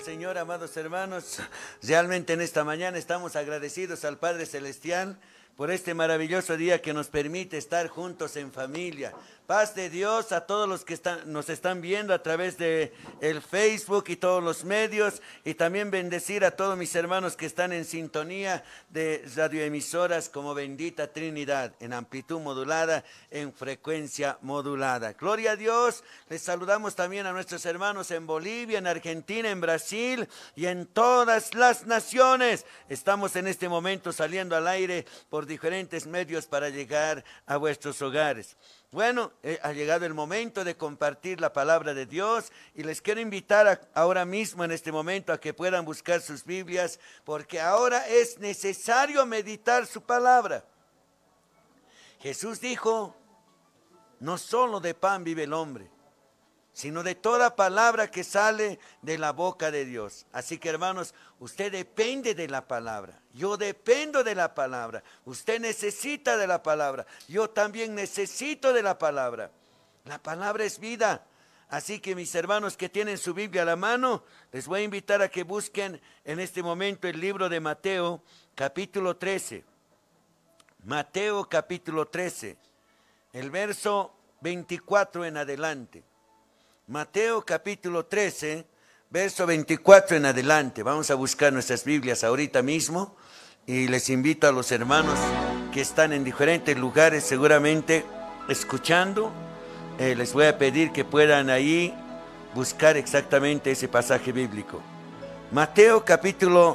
del Señor, amados hermanos. Realmente en esta mañana estamos agradecidos al Padre Celestial por este maravilloso día que nos permite estar juntos en familia. Paz de Dios a todos los que nos están viendo a través de el Facebook y todos los medios, y también bendecir a todos mis hermanos que están en sintonía de radioemisoras como Bendita Trinidad, en amplitud modulada, en frecuencia modulada. Gloria a Dios. Les saludamos también a nuestros hermanos en Bolivia, en Argentina, en Brasil y en todas las naciones. Estamos en este momento saliendo al aire por diferentes medios para llegar a vuestros hogares. Bueno, ha llegado el momento de compartir la palabra de Dios y les quiero invitar ahora mismo en este momento a que puedan buscar sus Biblias, porque ahora es necesario meditar su palabra. Jesús dijo, no solo de pan vive el hombre, sino de toda palabra que sale de la boca de Dios. Así que, hermanos, usted depende de la palabra. Yo dependo de la palabra. Usted necesita de la palabra. Yo también necesito de la palabra. La palabra es vida. Así que, mis hermanos que tienen su Biblia a la mano, les voy a invitar a que busquen en este momento el libro de Mateo, capítulo 13. Mateo, capítulo 13, el verso 24 en adelante. Mateo capítulo 13, verso 24 en adelante. Vamos a buscar nuestras Biblias ahorita mismo y les invito a los hermanos que están en diferentes lugares seguramente escuchando. Les voy a pedir que puedan ahí buscar exactamente ese pasaje bíblico. Mateo capítulo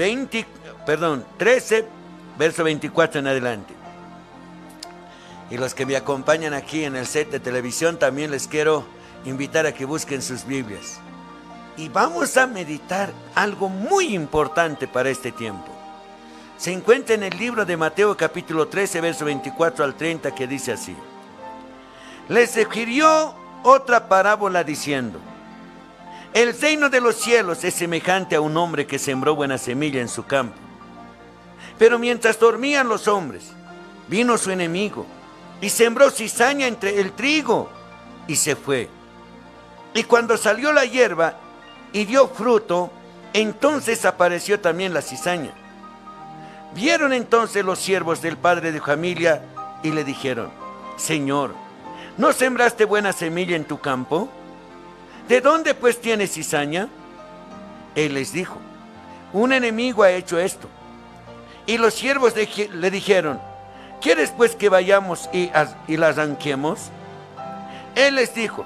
13, verso 24 en adelante. Y los que me acompañan aquí en el set de televisión también les quiero invitar a que busquen sus Biblias. Y vamos a meditar algo muy importante para este tiempo. Se encuentra en el libro de Mateo capítulo 13, verso 24 al 30, que dice así. Les sugirió otra parábola diciendo, el reino de los cielos es semejante a un hombre que sembró buena semilla en su campo. Pero mientras dormían los hombres, vino su enemigo y sembró cizaña entre el trigo y se fue. Y cuando salió la hierba y dio fruto, entonces apareció también la cizaña. Vieron entonces los siervos del padre de familia y le dijeron, Señor, ¿no sembraste buena semilla en tu campo? ¿De dónde pues tienes cizaña? Él les dijo, un enemigo ha hecho esto. Y los siervos le dijeron, ¿quieres pues que vayamos y la arranquemos? Él les dijo,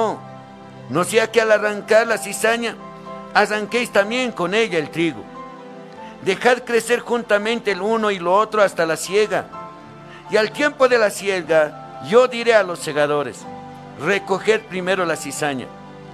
no sea que al arrancar la cizaña, arranquéis también con ella el trigo. Dejad crecer juntamente el uno y lo otro hasta la siega. Y al tiempo de la siega, yo diré a los segadores, recoged primero la cizaña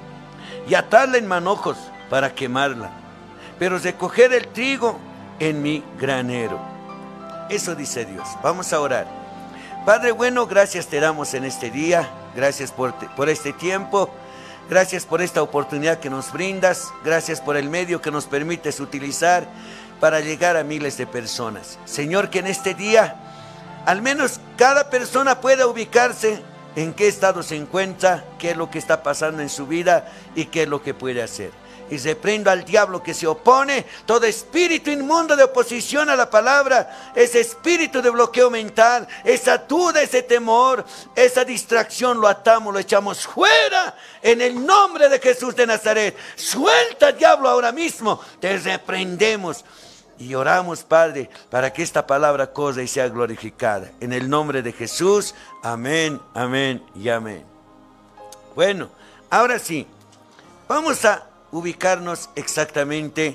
y atadla en manojos para quemarla, pero recoged el trigo en mi granero. Eso dice Dios. Vamos a orar. Padre bueno, gracias te damos en este día. Gracias por este tiempo. Gracias por esta oportunidad que nos brindas. Gracias por el medio que nos permites utilizar para llegar a miles de personas. Señor, que en este día al menos cada persona pueda ubicarse en qué estado se encuentra, qué es lo que está pasando en su vida y qué es lo que puede hacer. Y reprendo al diablo que se opone, todo espíritu inmundo de oposición a la palabra, ese espíritu de bloqueo mental, esa duda, ese temor, esa distracción, lo atamos, lo echamos fuera en el nombre de Jesús de Nazaret. Suelta, diablo, ahora mismo, te reprendemos y oramos, Padre, para que esta palabra corra y sea glorificada. En el nombre de Jesús, amén, amén y amén. Bueno, ahora sí, vamos a ubicarnos exactamente,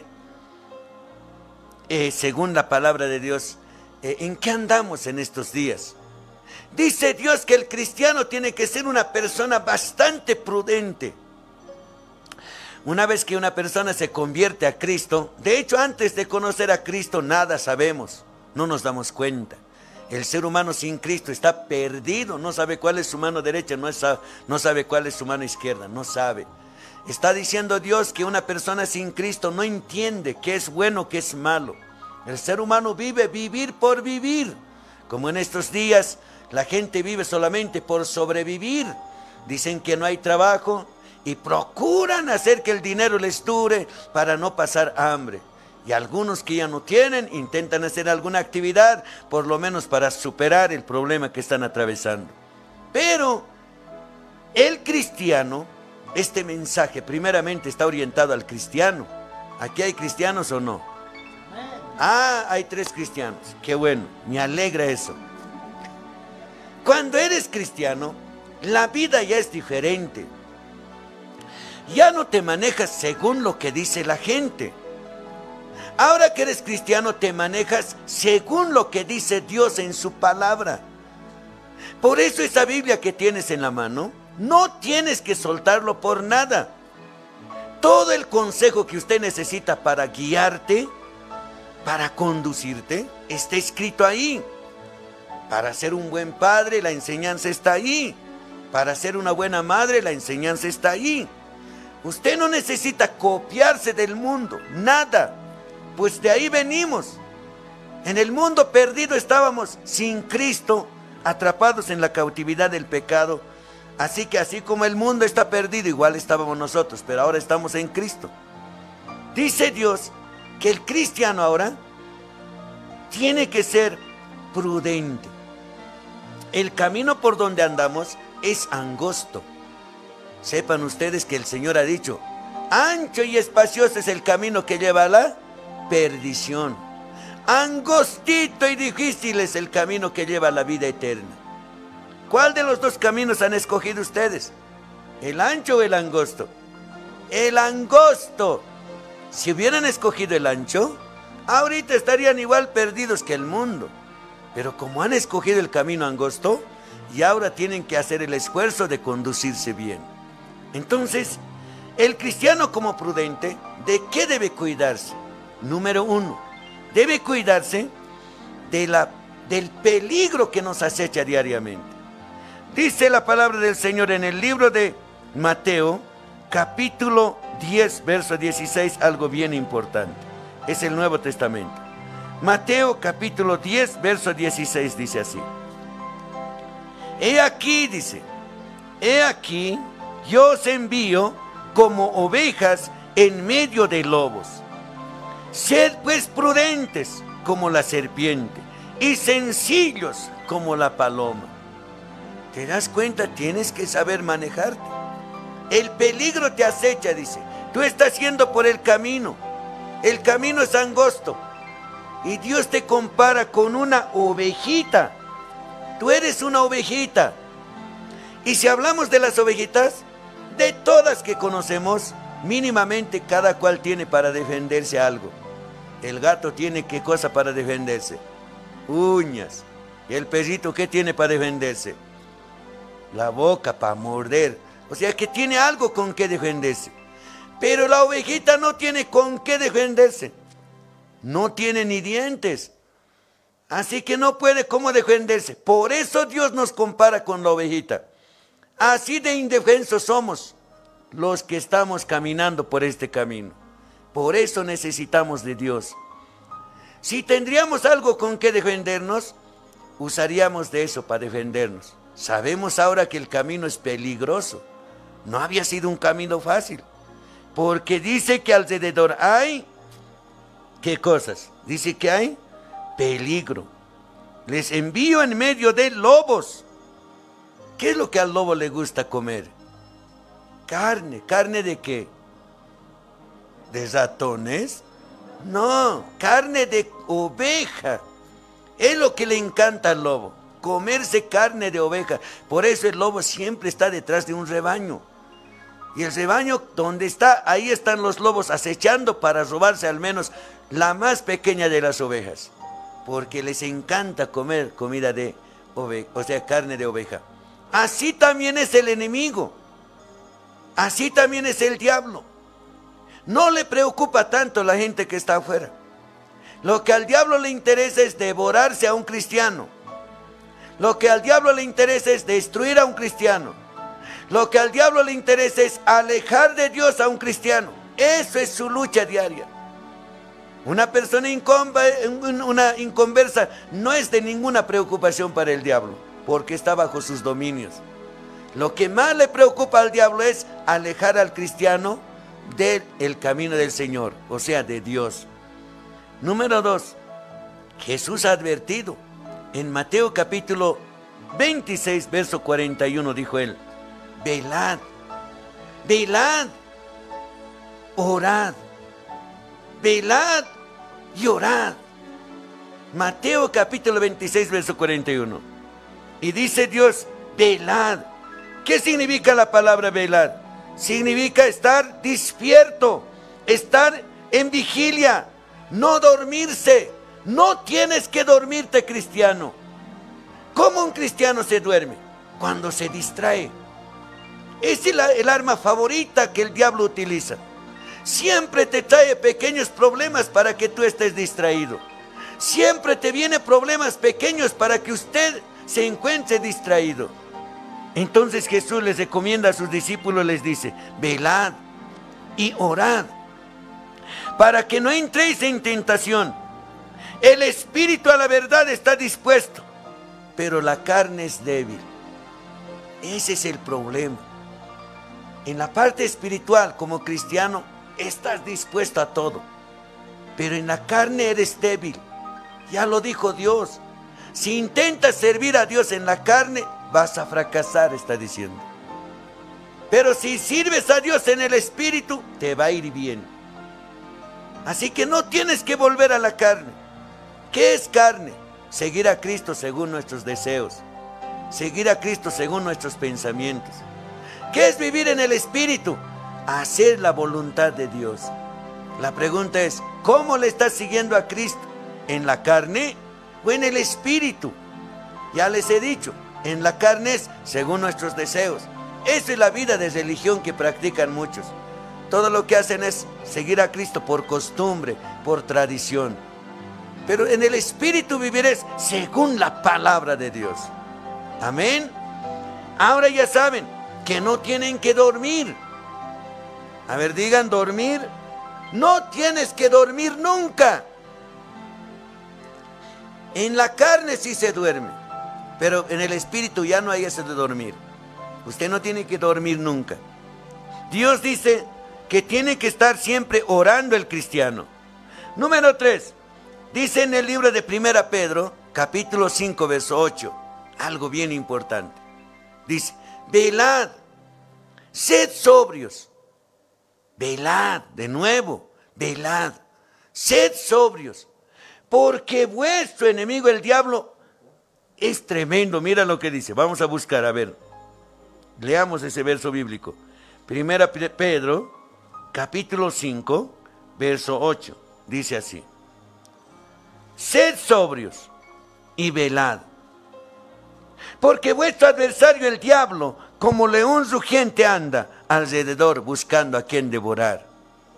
según la palabra de Dios, en qué andamos en estos días. Dice Dios que el cristiano tiene que ser una persona bastante prudente. Una vez que una persona se convierte a Cristo, de hecho antes de conocer a Cristo nada sabemos, no nos damos cuenta. El ser humano sin Cristo está perdido, no sabe cuál es su mano derecha, no sabe cuál es su mano izquierda, no sabe. Está diciendo Dios que una persona sin Cristo no entiende qué es bueno, qué es malo. El ser humano vive vivir por vivir. Como en estos días la gente vive solamente por sobrevivir. Dicen que no hay trabajo, y procuran hacer que el dinero les dure para no pasar hambre. Y algunos que ya no tienen, intentan hacer alguna actividad, por lo menos para superar el problema que están atravesando. Pero el cristiano, este mensaje primeramente está orientado al cristiano. ¿Aquí hay cristianos o no? Ah, hay 3 cristianos. Qué bueno, me alegra eso. Cuando eres cristiano, la vida ya es diferente. Ya no te manejas según lo que dice la gente. Ahora que eres cristiano, te manejas según lo que dice Dios en su palabra. Por eso esa Biblia que tienes en la mano, no tienes que soltarlo por nada. Todo el consejo que usted necesita para guiarte, para conducirte, está escrito ahí. Para ser un buen padre, la enseñanza está ahí. Para ser una buena madre, la enseñanza está ahí. Usted no necesita copiarse del mundo, nada. Pues de ahí venimos. En el mundo perdido estábamos sin Cristo, atrapados en la cautividad del pecado. Así que así como el mundo está perdido, igual estábamos nosotros, pero ahora estamos en Cristo. Dice Dios que el cristiano ahora tiene que ser prudente. El camino por donde andamos es angosto. Sepan ustedes que el Señor ha dicho, ancho y espacioso es el camino que lleva a la perdición. Angostito y difícil es el camino que lleva a la vida eterna. ¿Cuál de los 2 caminos han escogido ustedes? ¿El ancho o el angosto? El angosto. Si hubieran escogido el ancho, ahorita estarían igual perdidos que el mundo. Pero como han escogido el camino angosto, y ahora tienen que hacer el esfuerzo de conducirse bien. Entonces, el cristiano como prudente, ¿de qué debe cuidarse? Número 1, debe cuidarse del peligro que nos acecha diariamente. Dice la palabra del Señor en el libro de Mateo, capítulo 10, verso 16, algo bien importante. Es el Nuevo Testamento. Mateo, capítulo 10, verso 16, dice así. He aquí, dice, he aquí, yo os envío como ovejas en medio de lobos. Sed pues prudentes como la serpiente y sencillos como la paloma. ¿Te das cuenta? Tienes que saber manejarte. El peligro te acecha, dice. Tú estás yendo por el camino. El camino es angosto. Y Dios te compara con una ovejita. Tú eres una ovejita. Y si hablamos de las ovejitas, de todas que conocemos, mínimamente cada cual tiene para defenderse algo. El gato tiene ¿qué cosa para defenderse? Uñas. ¿Y el perrito qué tiene para defenderse? La boca para morder. O sea que tiene algo con que defenderse. Pero la ovejita no tiene con qué defenderse. No tiene ni dientes. Así que no puede cómo defenderse. Por eso Dios nos compara con la ovejita. Así de indefensos somos los que estamos caminando por este camino. Por eso necesitamos de Dios. Si tendríamos algo con que defendernos, usaríamos de eso para defendernos. Sabemos ahora que el camino es peligroso. No había sido un camino fácil. Porque dice que alrededor hay, ¿qué cosas? Dice que hay peligro. Les envío en medio de lobos. ¿Qué es lo que al lobo le gusta comer? Carne. ¿Carne de qué? ¿De ratones? No, carne de oveja. Es lo que le encanta al lobo, comerse carne de oveja. Por eso el lobo siempre está detrás de un rebaño. Y el rebaño donde está, ahí están los lobos acechando para robarse al menos la más pequeña de las ovejas. Porque les encanta comer comida de oveja, o sea, carne de oveja. Así también es el enemigo. Así también es el diablo. No le preocupa tanto la gente que está afuera. Lo que al diablo le interesa es devorarse a un cristiano. Lo que al diablo le interesa es destruir a un cristiano. Lo que al diablo le interesa es alejar de Dios a un cristiano. Eso es su lucha diaria. Una persona inconversa no es de ninguna preocupación para el diablo, porque está bajo sus dominios. Lo que más le preocupa al diablo es alejar al cristiano del camino del Señor, o sea, de Dios. Número 2, Jesús ha advertido en Mateo capítulo 26, verso 41, dijo él: velad, velad, orad, velad y orad. Mateo capítulo 26, verso 41. Y dice Dios: velad. ¿Qué significa la palabra velar? Significa estar despierto, estar en vigilia, no dormirse. No tienes que dormirte, cristiano. ¿Cómo un cristiano se duerme? Cuando se distrae. Es el arma favorita que el diablo utiliza. Siempre te trae pequeños problemas para que tú estés distraído. Siempre te vienen problemas pequeños para que usted se encuentre distraído. Entonces Jesús les recomienda a sus discípulos, les dice: velad y orad para que no entréis en tentación. El espíritu a la verdad está dispuesto, pero la carne es débil. Ese es el problema. En la parte espiritual, como cristiano, estás dispuesto a todo, pero en la carne eres débil. Ya lo dijo Dios. Si intentas servir a Dios en la carne, vas a fracasar, está diciendo. Pero si sirves a Dios en el espíritu, te va a ir bien. Así que no tienes que volver a la carne. ¿Qué es carne? Seguir a Cristo según nuestros deseos. Seguir a Cristo según nuestros pensamientos. ¿Qué es vivir en el espíritu? Hacer la voluntad de Dios. La pregunta es: ¿cómo le estás siguiendo a Cristo? ¿En la carne o en el espíritu? Ya les he dicho, en la carne es según nuestros deseos. Esa es la vida de religión que practican muchos. Todo lo que hacen es seguir a Cristo por costumbre, por tradición. Pero en el espíritu vivirás según la palabra de Dios. Amén. Ahora ya saben que no tienen que dormir. A ver, digan: dormir. No tienes que dormir nunca. En la carne sí se duerme, pero en el espíritu ya no hay eso de dormir. Usted no tiene que dormir nunca. Dios dice que tiene que estar siempre orando el cristiano. Número 3, dice en el libro de 1 Pedro, capítulo 5, verso 8, algo bien importante. Dice: velad, sed sobrios. Velad, de nuevo, velad, sed sobrios. Porque vuestro enemigo el diablo es tremendo. Mira lo que dice. Vamos a buscar, a ver. Leamos ese verso bíblico. 1 Pedro, capítulo 5, verso 8. Dice así: sed sobrios y velad. Porque vuestro adversario el diablo, como león rugiente, anda alrededor buscando a quien devorar.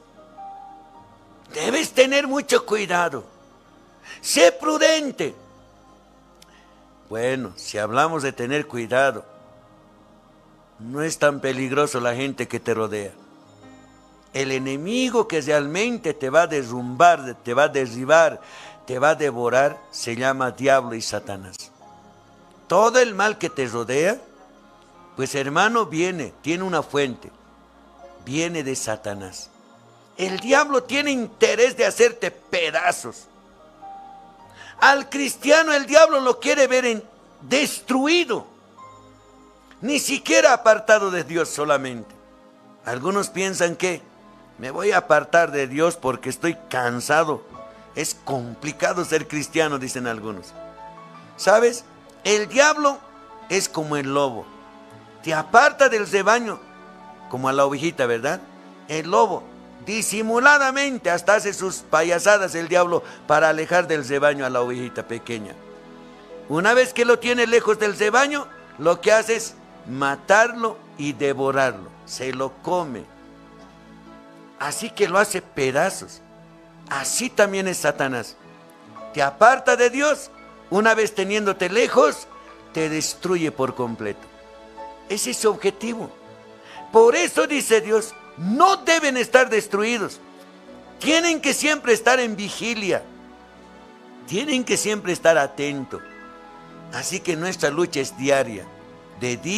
Debes tener mucho cuidado. Sé prudente. Bueno, si hablamos de tener cuidado, no es tan peligroso la gente que te rodea. El enemigo que realmente te va a derrumbar, te va a derribar, te va a devorar, se llama diablo y Satanás. Todo el mal que te rodea, pues hermano, tiene una fuente. Viene de Satanás. El diablo tiene interés de hacerte pedazos. Al cristiano el diablo lo quiere ver destruido, ni siquiera apartado de Dios solamente. Algunos piensan que me voy a apartar de Dios porque estoy cansado. Es complicado ser cristiano, dicen algunos. ¿Sabes? El diablo es como el lobo. Te aparta del rebaño, como a la ovejita, ¿verdad? El lobo disimuladamente hasta hace sus payasadas el diablo para alejar del rebaño a la ovejita pequeña. Una vez que lo tiene lejos del rebaño, lo que hace es matarlo y devorarlo. Se lo come. Así que lo hace pedazos. Así también es Satanás. Te aparta de Dios. Una vez teniéndote lejos, te destruye por completo. Ese es su objetivo. Por eso dice Dios: no deben estar destruidos. Tienen que siempre estar en vigilia. Tienen que siempre estar atentos. Así que nuestra lucha es diaria, de día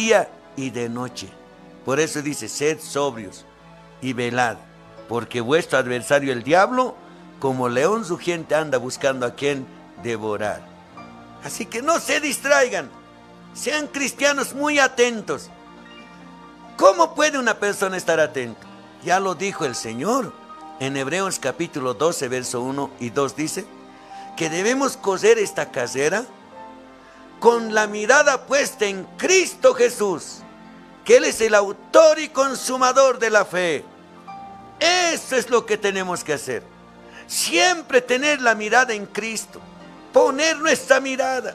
y de noche. Por eso dice, sed sobrios y velad, porque vuestro adversario el diablo, como león rugiente, anda buscando a quien devorar. Así que no se distraigan, sean cristianos muy atentos. ¿Cómo puede una persona estar atento? Ya lo dijo el Señor. En Hebreos capítulo 12, verso 1 y 2 dice que debemos correr esta carrera con la mirada puesta en Cristo Jesús, que Él es el autor y consumador de la fe. Eso es lo que tenemos que hacer. Siempre tener la mirada en Cristo. Poner nuestra mirada,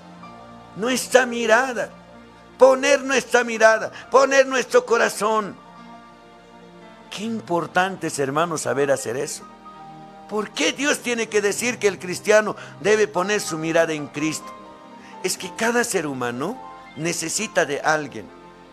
poner nuestra mirada, poner nuestro corazón. Qué importante es, hermanos, saber hacer eso. ¿Por qué Dios tiene que decir que el cristiano debe poner su mirada en Cristo? Es que cada ser humano necesita de alguien.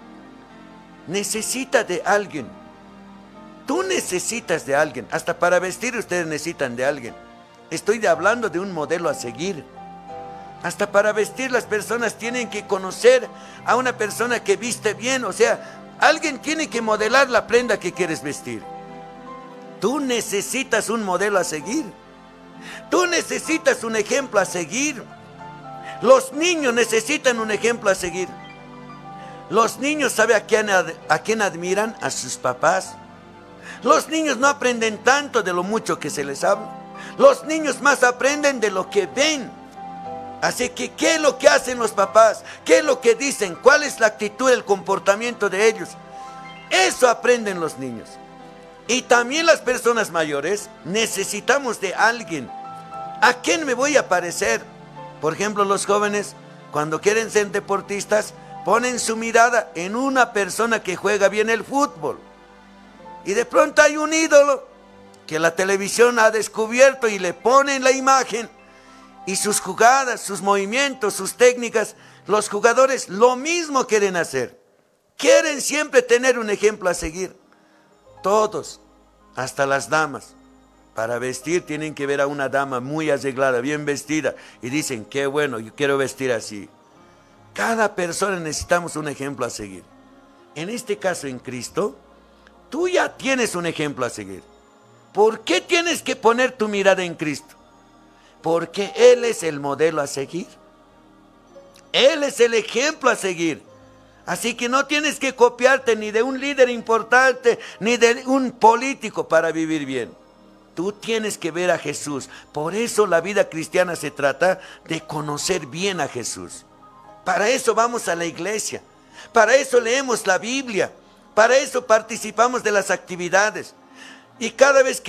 Necesita de alguien. Tú necesitas de alguien. Hasta para vestir ustedes necesitan de alguien. Estoy hablando de un modelo a seguir. Hasta para vestir las personas tienen que conocer a una persona que viste bien. O sea, alguien tiene que modelar la prenda que quieres vestir. Tú necesitas un modelo a seguir. Tú necesitas un ejemplo a seguir. Los niños necesitan un ejemplo a seguir. Los niños, ¿sabe a quién admiran? A sus papás. Los niños no aprenden tanto de lo mucho que se les habla. Los niños más aprenden de lo que ven. Así que, ¿qué es lo que hacen los papás? ¿Qué es lo que dicen? ¿Cuál es la actitud, el comportamiento de ellos? Eso aprenden los niños. Y también las personas mayores necesitamos de alguien. ¿A quién me voy a parecer? Por ejemplo, los jóvenes, cuando quieren ser deportistas, ponen su mirada en una persona que juega bien el fútbol. Y de pronto hay un ídolo que la televisión ha descubierto y le ponen la imagen. Y sus jugadas, sus movimientos, sus técnicas, los jugadores lo mismo quieren hacer. Quieren siempre tener un ejemplo a seguir. Todos, hasta las damas. Para vestir tienen que ver a una dama muy arreglada, bien vestida. Y dicen, qué bueno, yo quiero vestir así. Cada persona necesitamos un ejemplo a seguir. En este caso, en Cristo, tú ya tienes un ejemplo a seguir. ¿Por qué tienes que poner tu mirada en Cristo? Porque Él es el modelo a seguir. Él es el ejemplo a seguir. Así que no tienes que copiarte ni de un líder importante, ni de un político para vivir bien. Tú tienes que ver a Jesús. Por eso la vida cristiana se trata de conocer bien a Jesús. Para eso vamos a la iglesia. Para eso leemos la Biblia. Para eso participamos de las actividades. Y cada vez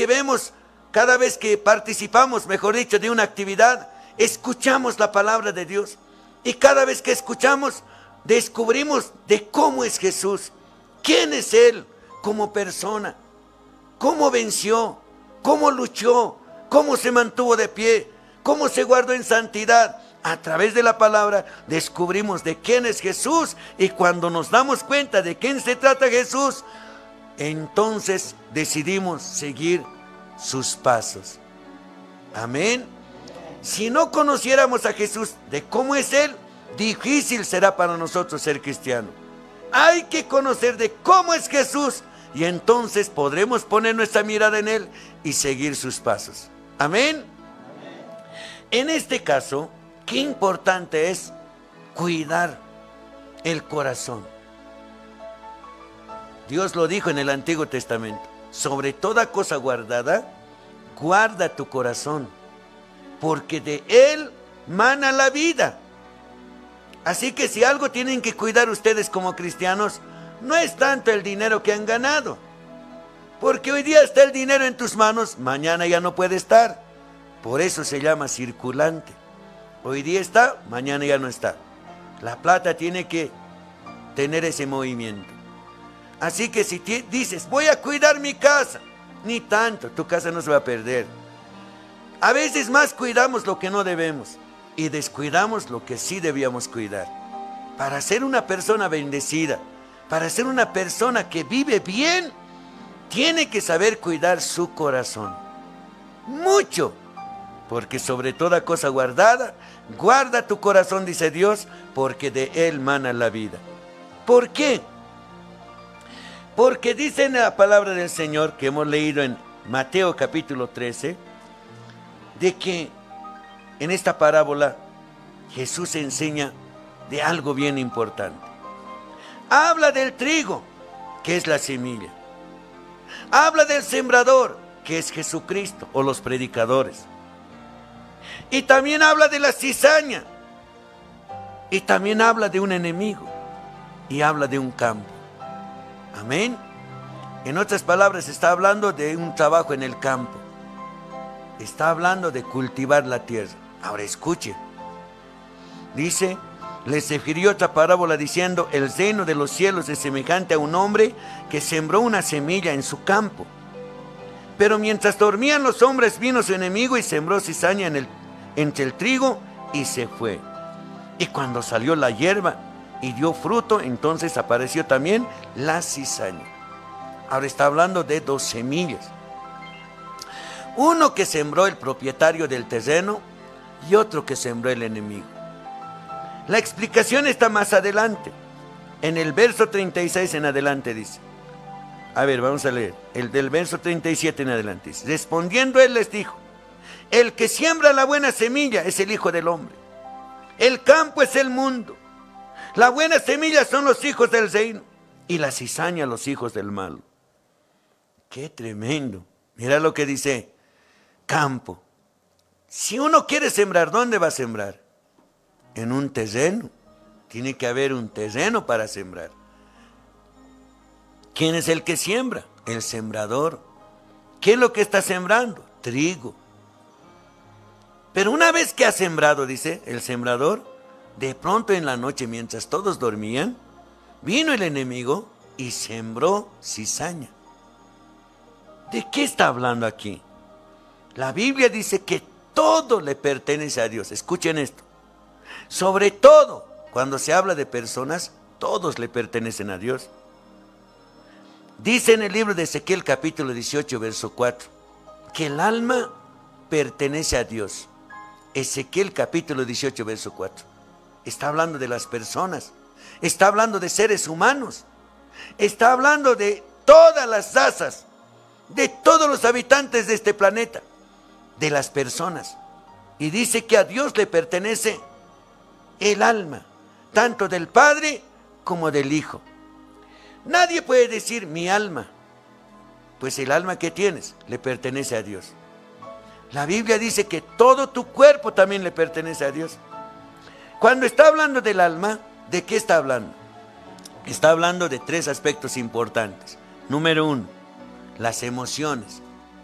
que participamos, mejor dicho, de una actividad, escuchamos la palabra de Dios. Y cada vez que escuchamos, descubrimos de cómo es Jesús. ¿Quién es Él como persona? ¿Cómo venció? ¿Cómo luchó? ¿Cómo se mantuvo de pie? ¿Cómo se guardó en santidad? A través de la palabra descubrimos de quién es Jesús. Y cuando nos damos cuenta de quién se trata Jesús, entonces decidimos seguir sus pasos. Amén. Si no conociéramos a Jesús de cómo es Él, difícil será para nosotros ser cristiano. Hay que conocer de cómo es Jesús y entonces podremos poner nuestra mirada en Él y seguir sus pasos. Amén. En este caso, qué importante es cuidar el corazón. Dios lo dijo en el Antiguo Testamento. Sobre toda cosa guardada, guarda tu corazón, porque de él mana la vida. Así que si algo tienen que cuidar ustedes como cristianos, no es tanto el dinero que han ganado. Porque hoy día está el dinero en tus manos, mañana ya no puede estar. Por eso se llama circulante. Hoy día está, mañana ya no está. La plata tiene que tener ese movimiento. Así que si dices, voy a cuidar mi casa, ni tanto, tu casa no se va a perder. A veces más cuidamos lo que no debemos y descuidamos lo que sí debíamos cuidar. Para ser una persona bendecida, para ser una persona que vive bien, tiene que saber cuidar su corazón. Mucho, porque sobre toda cosa guardada, guarda tu corazón, dice Dios, porque de él mana la vida. ¿Por qué? Porque dice en la palabra del Señor que hemos leído en Mateo capítulo 13, de que en esta parábola Jesús enseña de algo bien importante. Habla del trigo, que es la semilla. Habla del sembrador, que es Jesucristo o los predicadores. Y también habla de la cizaña. Y también habla de un enemigo. Y habla de un campo. Amén. En otras palabras, está hablando de un trabajo en el campo. Está hablando de cultivar la tierra. Ahora escuche. Dice, les refirió otra parábola diciendo, el reino de los cielos es semejante a un hombre que sembró una semilla en su campo. Pero mientras dormían los hombres, vino su enemigo y sembró cizaña entre el trigo y se fue. Y cuando salió la hierba y dio fruto, entonces apareció también la cizaña. Ahora está hablando de dos semillas. Uno que sembró el propietario del terreno y otro que sembró el enemigo. La explicación está más adelante. En el verso 36 en adelante dice. A ver, vamos a leer. El del verso 37 en adelante dice. Respondiendo él les dijo, el que siembra la buena semilla es el Hijo del Hombre. El campo es el mundo. La buena semilla son los hijos del reino y la cizaña los hijos del mal. ¡Qué tremendo! Mira lo que dice. Campo. Si uno quiere sembrar, ¿dónde va a sembrar? En un terreno. Tiene que haber un terreno para sembrar. ¿Quién es el que siembra? El sembrador. ¿Qué es lo que está sembrando? Trigo. Pero una vez que ha sembrado, dice el sembrador, de pronto en la noche, mientras todos dormían, vino el enemigo y sembró cizaña. ¿De qué está hablando aquí? La Biblia dice que todo le pertenece a Dios. Escuchen esto. Sobre todo, cuando se habla de personas, todos le pertenecen a Dios. Dice en el libro de Ezequiel capítulo 18, verso 4, que el alma pertenece a Dios. Ezequiel capítulo 18, verso 4. Está hablando de las personas. Está hablando de seres humanos. Está hablando de todas las razas, de todos los habitantes de este planeta, de las personas. Y dice que a Dios le pertenece el alma, tanto del Padre como del Hijo. Nadie puede decir mi alma, pues el alma que tienes le pertenece a Dios. La Biblia dice que todo tu cuerpo también le pertenece a Dios. Cuando está hablando del alma, ¿de qué está hablando? Está hablando de tres aspectos importantes. Número uno, las emociones.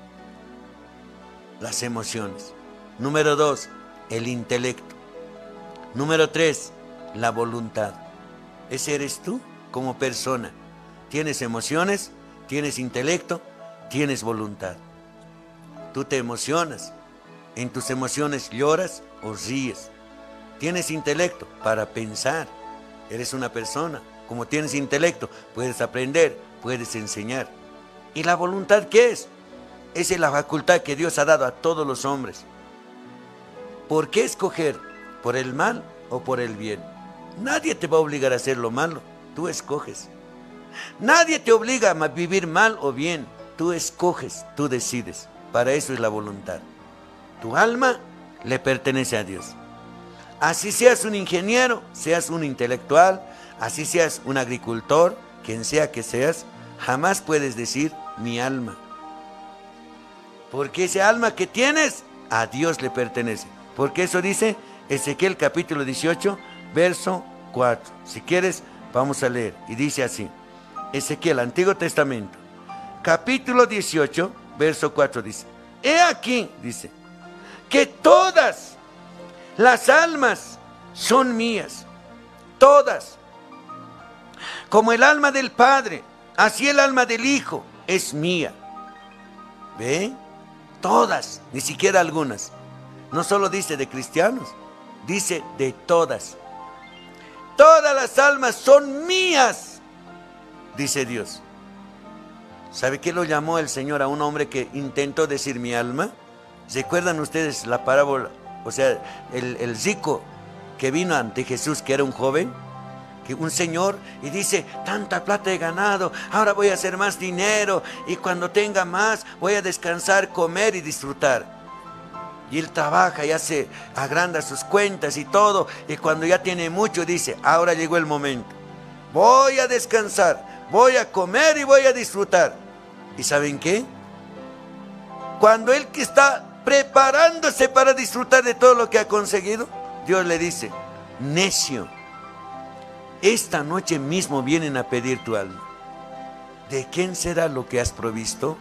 Las emociones. Número dos, el intelecto. Número tres, la voluntad. Ese eres tú como persona. Tienes emociones, tienes intelecto, tienes voluntad. Tú te emocionas. En tus emociones lloras o ríes. Tienes intelecto para pensar. Eres una persona. Como tienes intelecto, puedes aprender, puedes enseñar. ¿Y la voluntad qué es? Esa es la facultad que Dios ha dado a todos los hombres. ¿Por qué escoger? ¿Por el mal o por el bien? Nadie te va a obligar a hacer lo malo. Tú escoges. Nadie te obliga a vivir mal o bien. Tú escoges, tú decides. Para eso es la voluntad. Tu alma le pertenece a Dios. Así seas un ingeniero, seas un intelectual, así seas un agricultor, quien sea que seas, jamás puedes decir mi alma. Porque ese alma que tienes, a Dios le pertenece. Porque eso dice Ezequiel capítulo 18, verso 4. Si quieres, vamos a leer. Y dice así. Ezequiel, Antiguo Testamento, capítulo 18, verso 4 dice. He aquí, dice, que todas las almas son mías. Todas. Como el alma del Padre, así el alma del Hijo es mía. ¿Ve? Todas, ni siquiera algunas. No solo dice de cristianos, dice de todas. Todas las almas son mías, dice Dios. ¿Sabe qué lo llamó el Señor a un hombre que intentó decir mi alma? ¿Recuerdan ustedes la parábola? O sea, el rico que vino ante Jesús, que era un joven, que un señor y dice, tanta plata he ganado, ahora voy a hacer más dinero y cuando tenga más voy a descansar, comer y disfrutar. Y él trabaja y agranda sus cuentas y todo, y cuando ya tiene mucho dice, ahora llegó el momento, voy a descansar, voy a comer y voy a disfrutar. ¿Y saben qué? Cuando él que está preparándose para disfrutar de todo lo que ha conseguido, Dios le dice, necio, esta noche mismo vienen a pedir tu alma. ¿De quién será lo que has provisto?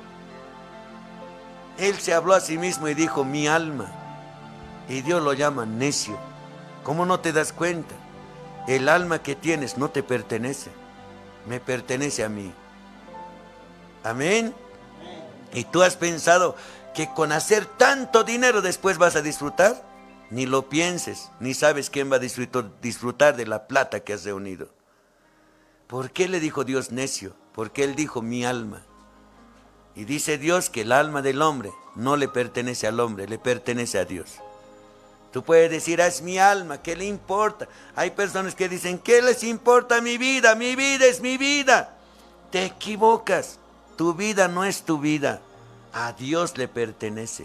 Él se habló a sí mismo y dijo, mi alma. Y Dios lo llama necio. ¿Cómo no te das cuenta? El alma que tienes no te pertenece, me pertenece a mí. Amén. ¿Y tú has pensado que con hacer tanto dinero después vas a disfrutar? Ni lo pienses, ni sabes quién va a disfrutar de la plata que has reunido. ¿Por qué le dijo Dios necio? Porque Él dijo mi alma. Y dice Dios que el alma del hombre no le pertenece al hombre, le pertenece a Dios. Tú puedes decir, es mi alma, ¿qué le importa? Hay personas que dicen, ¿qué les importa mi vida? Mi vida es mi vida. Te equivocas, tu vida no es tu vida, a Dios le pertenece.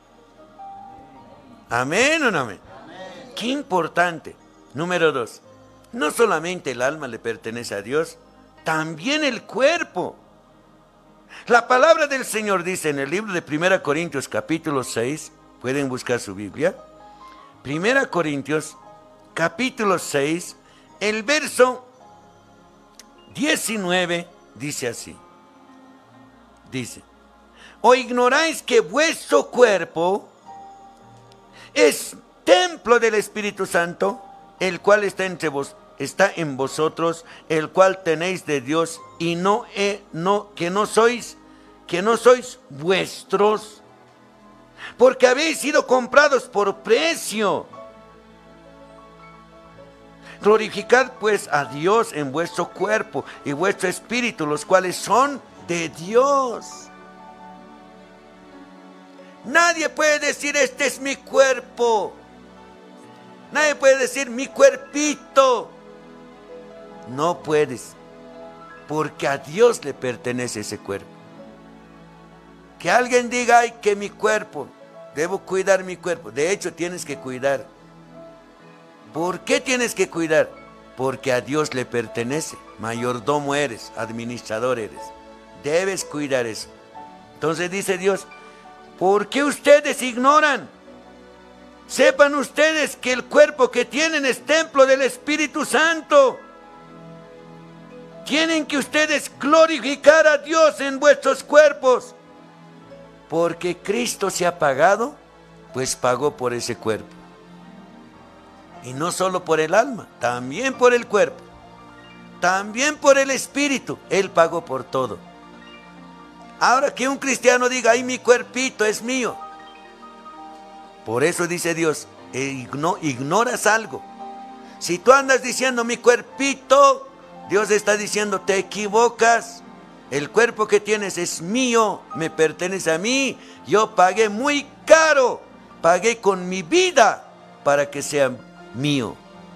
¿Amén o no amén? Amén. Qué importante. Número 2, no solamente el alma le pertenece a Dios, también el cuerpo. La palabra del Señor dice en el libro de 1 Corintios capítulo 6, pueden buscar su Biblia, 1 Corintios capítulo 6, el verso 19 dice así, dice, ¿o ignoráis que vuestro cuerpo es templo del Espíritu Santo, el cual está en vosotros, el cual tenéis de Dios, y que no sois vuestros, porque habéis sido comprados por precio? Glorificad pues a Dios en vuestro cuerpo y vuestro espíritu, los cuales son de Dios. Nadie puede decir, este es mi cuerpo. Nadie puede decir, mi cuerpito. No puedes, porque a Dios le pertenece ese cuerpo. Que alguien diga, ay, que mi cuerpo, debo cuidar mi cuerpo. De hecho, tienes que cuidar. ¿Por qué tienes que cuidar? Porque a Dios le pertenece. Mayordomo eres, administrador eres. Debes cuidar eso. Entonces dice Dios, ¿por qué ustedes ignoran? Sepan ustedes que el cuerpo que tienen es templo del Espíritu Santo. Tienen que ustedes glorificar a Dios en vuestros cuerpos. Porque Cristo se ha pagado, pues pagó por ese cuerpo. Y no solo por el alma, también por el cuerpo. También por el espíritu. Él pagó por todo. Ahora que un cristiano diga, ay, mi cuerpito es mío. Por eso dice Dios, ignoras algo. Si tú andas diciendo mi cuerpito, Dios está diciendo, te equivocas. El cuerpo que tienes es mío, me pertenece a mí. Yo pagué muy caro, pagué con mi vida para que sea mío.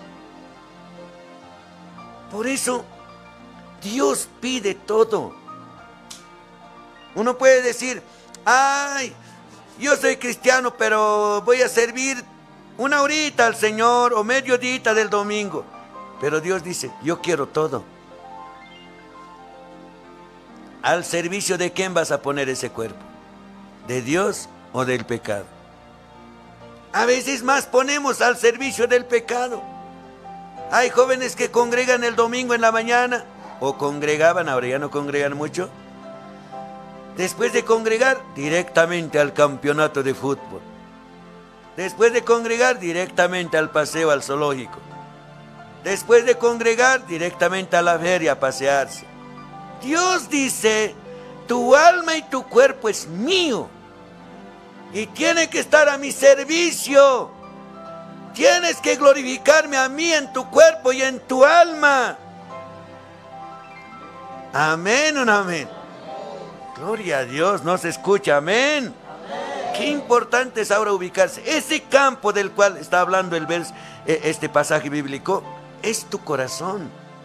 Por eso Dios pide todo. Uno puede decir, ay, yo soy cristiano, pero voy a servir una horita al Señor o medio día del domingo. Pero Dios dice, yo quiero todo. ¿Al servicio de quién vas a poner ese cuerpo? ¿De Dios o del pecado? A veces más ponemos al servicio del pecado. Hay jóvenes que congregan el domingo en la mañana, o congregaban, ahora ya no congregan mucho. Después de congregar, directamente al campeonato de fútbol. Después de congregar, directamente al paseo al zoológico. Después de congregar, directamente a la feria a pasearse. Dios dice, tu alma y tu cuerpo es mío. Y tiene que estar a mi servicio. Tienes que glorificarme a mí en tu cuerpo y en tu alma. Amén o no amén. Gloria a Dios, no se escucha, amén. Amén. Qué importante es ahora ubicarse. Ese campo del cual está hablando este pasaje bíblico es tu corazón.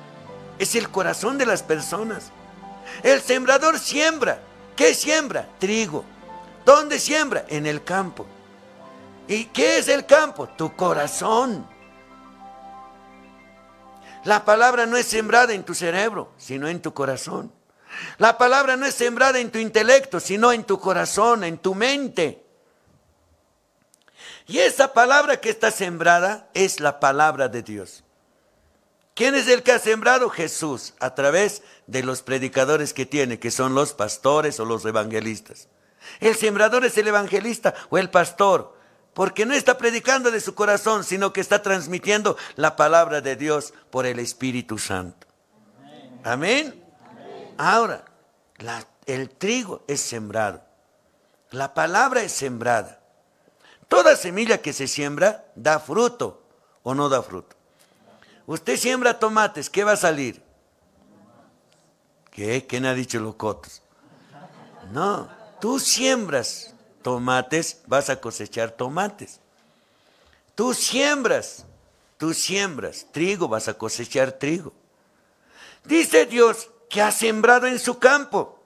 es el corazón de las personas. El sembrador siembra. ¿Qué siembra? Trigo. ¿Dónde siembra? En el campo. ¿Y qué es el campo? Tu corazón. La palabra no es sembrada en tu cerebro, sino en tu corazón. La palabra no es sembrada en tu intelecto, sino en tu corazón, en tu mente. Y esa palabra que está sembrada es la palabra de Dios. ¿Quién es el que ha sembrado? Jesús, a través de los predicadores que tiene, que son los pastores o los evangelistas. El sembrador es el evangelista o el pastor, porque no está predicando de su corazón, sino que está transmitiendo la palabra de Dios por el Espíritu Santo. Amén. Ahora, el trigo es sembrado. La palabra es sembrada. Toda semilla que se siembra da fruto o no da fruto. Usted siembra tomates, ¿qué va a salir? ¿Qué? ¿Quién ha dicho locotos? No, tú siembras tomates, vas a cosechar tomates. Tú siembras trigo, vas a cosechar trigo. Dice Dios que ha sembrado en su campo.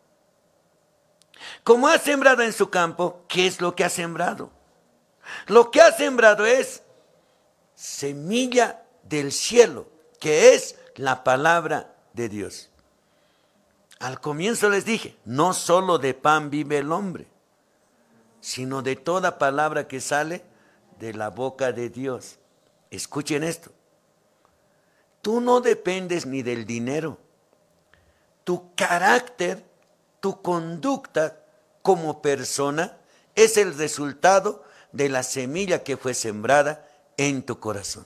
Como ha sembrado en su campo, ¿qué es lo que ha sembrado? Lo que ha sembrado es semilla del cielo, que es la palabra de Dios. Al comienzo les dije, no solo de pan vive el hombre, sino de toda palabra que sale de la boca de Dios. Escuchen esto. Tú no dependes ni del dinero. Tu carácter, tu conducta como persona es el resultado de la semilla que fue sembrada en tu corazón.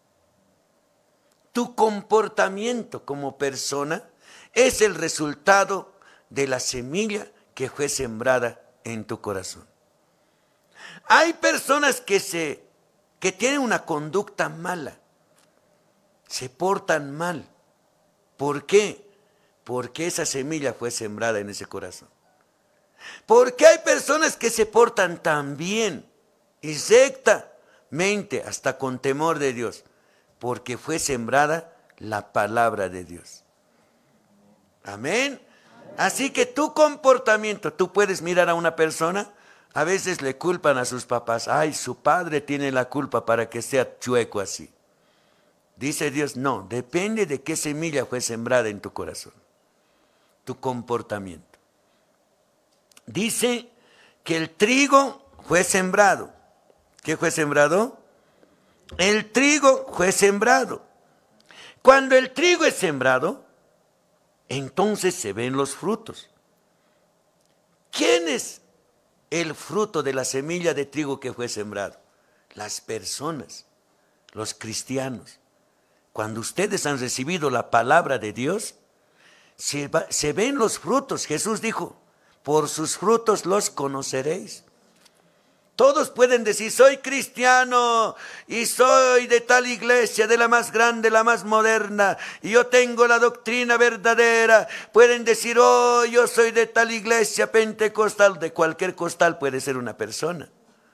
Tu comportamiento como persona es el resultado de la semilla que fue sembrada en tu corazón. Hay personas que tienen una conducta mala, se portan mal. ¿Por qué? Porque esa semilla fue sembrada en ese corazón. Porque hay personas que se portan tan bien y rectamente, hasta con temor de Dios, porque fue sembrada la palabra de Dios. Amén. Así que tu comportamiento, tú puedes mirar a una persona, a veces le culpan a sus papás, ay, su padre tiene la culpa para que sea chueco así. Dice Dios, no, depende de qué semilla fue sembrada en tu corazón, tu comportamiento. Dice que el trigo fue sembrado. ¿Qué fue sembrado? El trigo fue sembrado. Cuando el trigo es sembrado, entonces se ven los frutos. ¿Quién es el fruto de la semilla de trigo que fue sembrado? Las personas, los cristianos. Cuando ustedes han recibido la palabra de Dios, se ven los frutos. Jesús dijo, por sus frutos los conoceréis. Todos pueden decir, soy cristiano y soy de tal iglesia, de la más grande, la más moderna, y yo tengo la doctrina verdadera. Pueden decir, oh, yo soy de tal iglesia pentecostal, de cualquier costal puede ser una persona.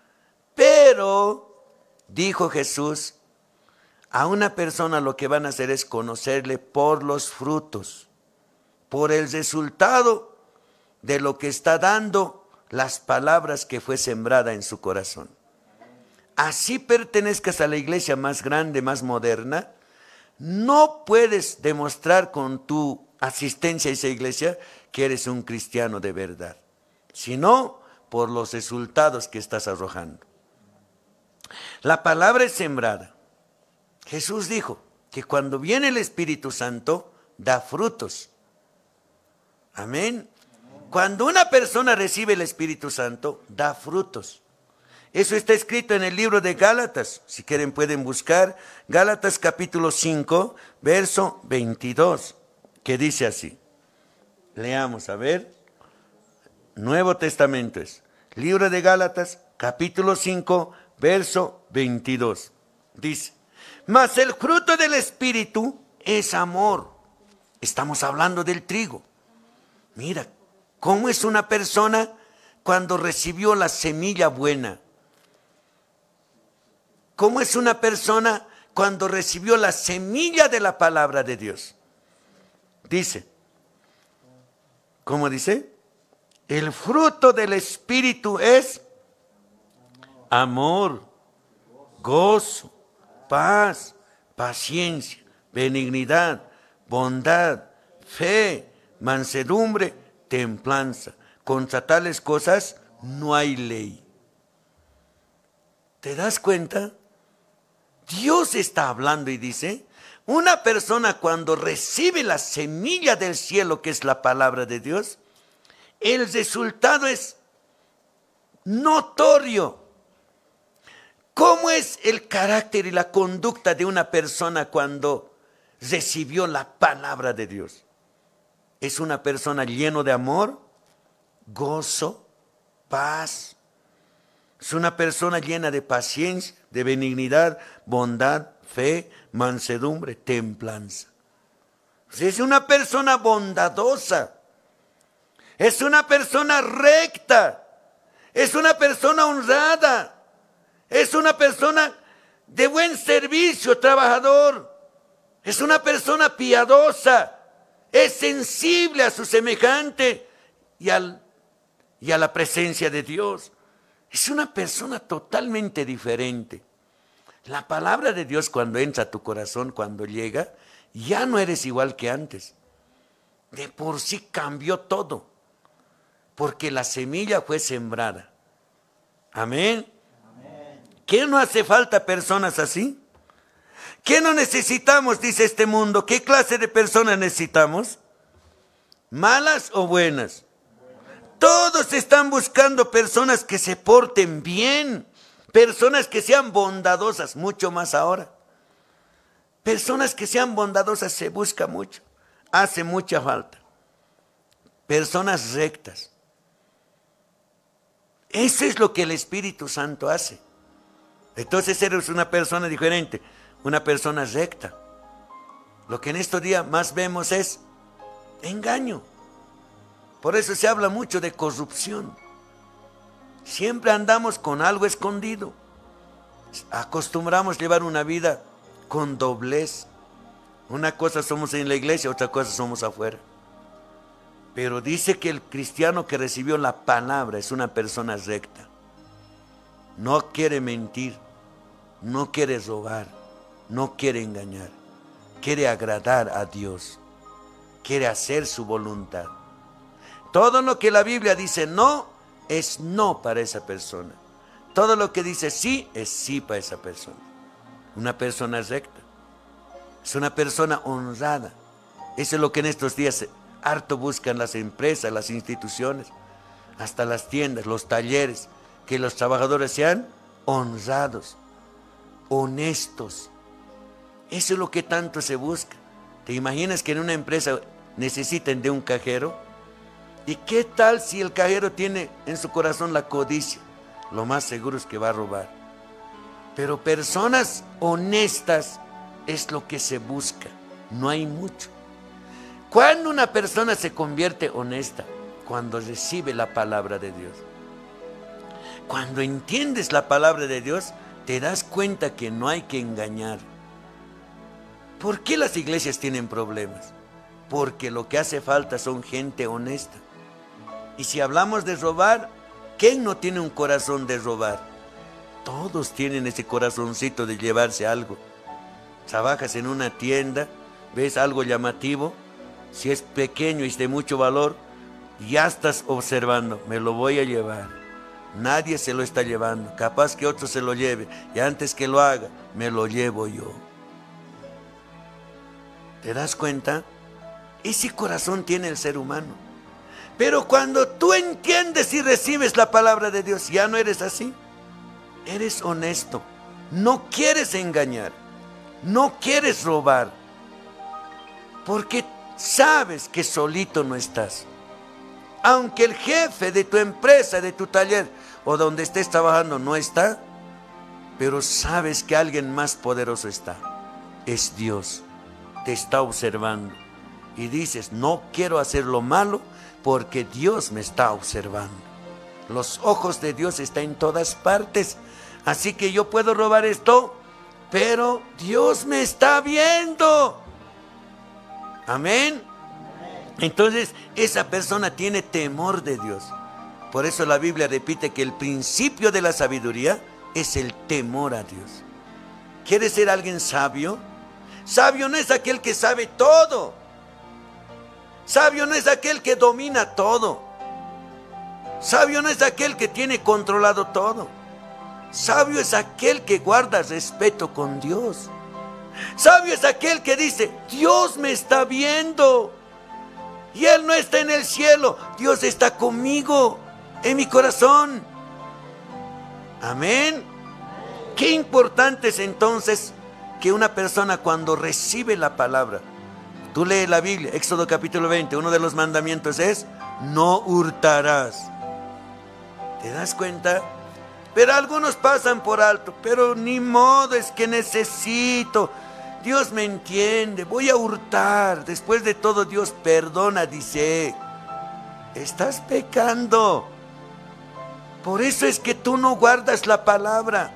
Pero, dijo Jesús, a una persona lo que van a hacer es conocerle por los frutos, por el resultado de lo que está dando las palabras que fue sembrada en su corazón. Así pertenezcas a la iglesia más grande, más moderna, no puedes demostrar con tu asistencia a esa iglesia que eres un cristiano de verdad, sino por los resultados que estás arrojando. La palabra es sembrada. Jesús dijo que cuando viene el Espíritu Santo, da frutos. Amén. Cuando una persona recibe el Espíritu Santo, da frutos. Eso está escrito en el libro de Gálatas. Si quieren pueden buscar Gálatas capítulo 5, verso 22, que dice así. Leamos, a ver. Nuevo Testamento es. Libro de Gálatas, capítulo 5, verso 22. Dice, mas el fruto del Espíritu es amor. Estamos hablando del trigo. Mira, ¿cómo es una persona cuando recibió la semilla buena? ¿Cómo es una persona cuando recibió la semilla de la palabra de Dios? Dice, ¿cómo dice? El fruto del Espíritu es amor, gozo, paz, paciencia, benignidad, bondad, fe, mansedumbre, templanza. Contra tales cosas no hay ley. ¿Te das cuenta? Dios está hablando y dice, una persona cuando recibe la semilla del cielo, que es la palabra de Dios, el resultado es notorio. ¿Cómo es el carácter y la conducta de una persona cuando recibió la palabra de Dios? Es una persona llena de amor, gozo, paz. Es una persona llena de paciencia, de benignidad, bondad, fe, mansedumbre, templanza. Es una persona bondadosa. Es una persona recta. Es una persona honrada. Es una persona de buen servicio, trabajador. Es una persona piadosa. Es sensible a su semejante y a la presencia de Dios. Es una persona totalmente diferente. La palabra de Dios cuando entra a tu corazón, cuando llega, ya no eres igual que antes. De por sí cambió todo. Porque la semilla fue sembrada. Amén. ¿Qué no hace falta personas así? ¿Qué no necesitamos, dice este mundo? ¿Qué clase de personas necesitamos? ¿Malas o buenas? Todos están buscando personas que se porten bien, personas que sean bondadosas, mucho más ahora. Personas que sean bondadosas se busca mucho, hace mucha falta. Personas rectas. Eso es lo que el Espíritu Santo hace. Entonces eres una persona diferente, una persona recta. Lo que en estos días más vemos es engaño. Por eso se habla mucho de corrupción. Siempre andamos con algo escondido. Acostumbramos llevar una vida con doblez. Una cosa somos en la iglesia, otra cosa somos afuera. Pero dice que el cristiano que recibió la palabra es una persona recta. No quiere mentir, no quiere robar, no quiere engañar. Quiere agradar a Dios. Quiere hacer su voluntad. Todo lo que la Biblia dice no, es no para esa persona. Todo lo que dice sí, es sí para esa persona. Una persona recta. Es una persona honrada. Eso es lo que en estos días harto buscan las empresas, las instituciones, hasta las tiendas, los talleres, que los trabajadores sean honrados, honestos. Eso es lo que tanto se busca. ¿Te imaginas que en una empresa necesiten de un cajero? ¿Y qué tal si el cajero tiene en su corazón la codicia? Lo más seguro es que va a robar. Pero personas honestas es lo que se busca. No hay mucho. ¿Cuándo una persona se convierte honesta? Cuando recibe la palabra de Dios. Cuando entiendes la palabra de Dios, te das cuenta que no hay que engañar. ¿Por qué las iglesias tienen problemas? Porque lo que hace falta son gente honesta. Y si hablamos de robar, ¿quién no tiene un corazón de robar? Todos tienen ese corazoncito de llevarse algo. Trabajas en una tienda, ves algo llamativo, si es pequeño y es de mucho valor, ya estás observando, me lo voy a llevar. Nadie se lo está llevando, capaz que otro se lo lleve, y antes que lo haga, me lo llevo yo. ¿Te das cuenta? Ese corazón tiene el ser humano. Pero cuando tú entiendes y recibes la palabra de Dios, ya no eres así. Eres honesto. No quieres engañar. No quieres robar. Porque sabes que solito no estás. Aunque el jefe de tu empresa, de tu taller o donde estés trabajando no está, pero sabes que alguien más poderoso está. Es Dios. Te está observando. Y dices, no quiero hacer lo malo porque Dios me está observando. Los ojos de Dios están en todas partes. Así que yo puedo robar esto, pero Dios me está viendo. Amén. Entonces esa persona tiene temor de Dios. Por eso la Biblia repite que el principio de la sabiduría es el temor a Dios. ¿Quieres ser alguien sabio? Sabio no es aquel que sabe todo. Sabio no es aquel que domina todo. Sabio no es aquel que tiene controlado todo. Sabio es aquel que guarda respeto con Dios. Sabio es aquel que dice, Dios me está viendo. Y Él no está en el cielo, Dios está conmigo, en mi corazón. Amén. Qué importante es entonces que una persona cuando recibe la palabra, tú lees la Biblia, Éxodo capítulo 20, uno de los mandamientos es, no hurtarás. ¿Te das cuenta? Pero algunos pasan por alto, pero ni modo, es que necesito. Dios me entiende, voy a hurtar. Después de todo, Dios perdona, dice. Estás pecando. Por eso es que tú no guardas la palabra.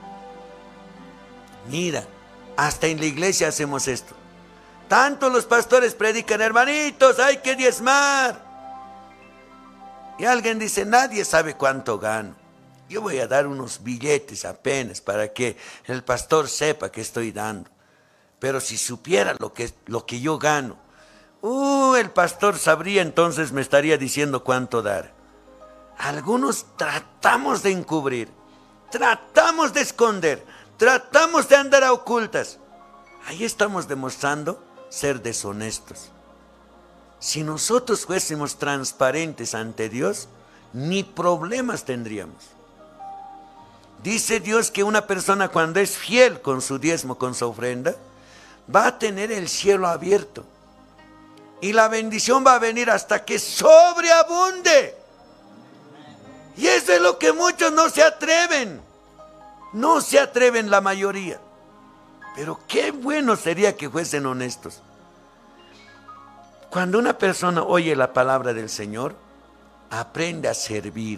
Mira, hasta en la iglesia hacemos esto. Tanto los pastores predican, hermanitos, hay que diezmar. Y alguien dice, nadie sabe cuánto gano. Yo voy a dar unos billetes apenas para que el pastor sepa que estoy dando. Pero si supiera lo que yo gano, el pastor sabría, entonces me estaría diciendo cuánto dar. Algunos tratamos de encubrir, tratamos de esconder, tratamos de andar a ocultas. Ahí estamos demostrando ser deshonestos. Si nosotros fuésemos transparentes ante Dios, ni problemas tendríamos. Dice Dios que una persona cuando es fiel con su diezmo, con su ofrenda, va a tener el cielo abierto. Y la bendición va a venir hasta que sobreabunde. Y eso es lo que muchos no se atreven. No se atreven la mayoría. Pero qué bueno sería que fuesen honestos. Cuando una persona oye la palabra del Señor, aprende a servir.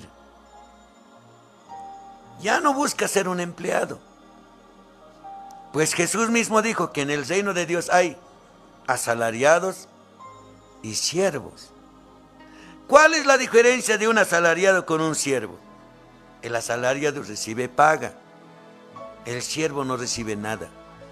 Ya no busca ser un empleado. Pues Jesús mismo dijo que en el reino de Dios hay asalariados y siervos. ¿Cuál es la diferencia de un asalariado con un siervo? El asalariado recibe paga. El siervo no recibe nada.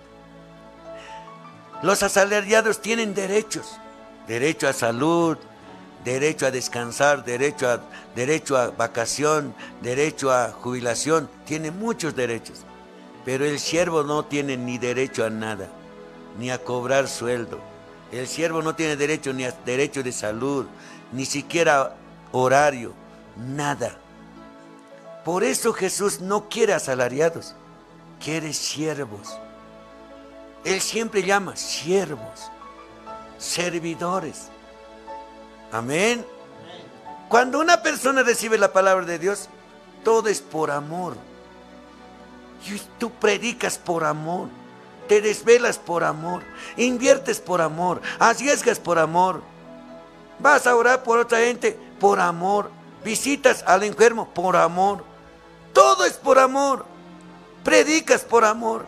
Los asalariados tienen derechos. Derecho a salud, derecho a descansar, derecho a vacación, derecho a jubilación. Tiene muchos derechos. Pero el siervo no tiene ni derecho a nada, ni a cobrar sueldo. El siervo no tiene derecho ni a derecho de salud, ni siquiera horario, nada. Por eso Jesús no quiere asalariados, quiere siervos. Él siempre llama siervos, servidores. Amén. Cuando una persona recibe la palabra de Dios, todo es por amor. Y tú predicas por amor, te desvelas por amor, inviertes por amor, arriesgas por amor. Vas a orar por otra gente por amor, visitas al enfermo por amor. Todo es por amor, predicas por amor.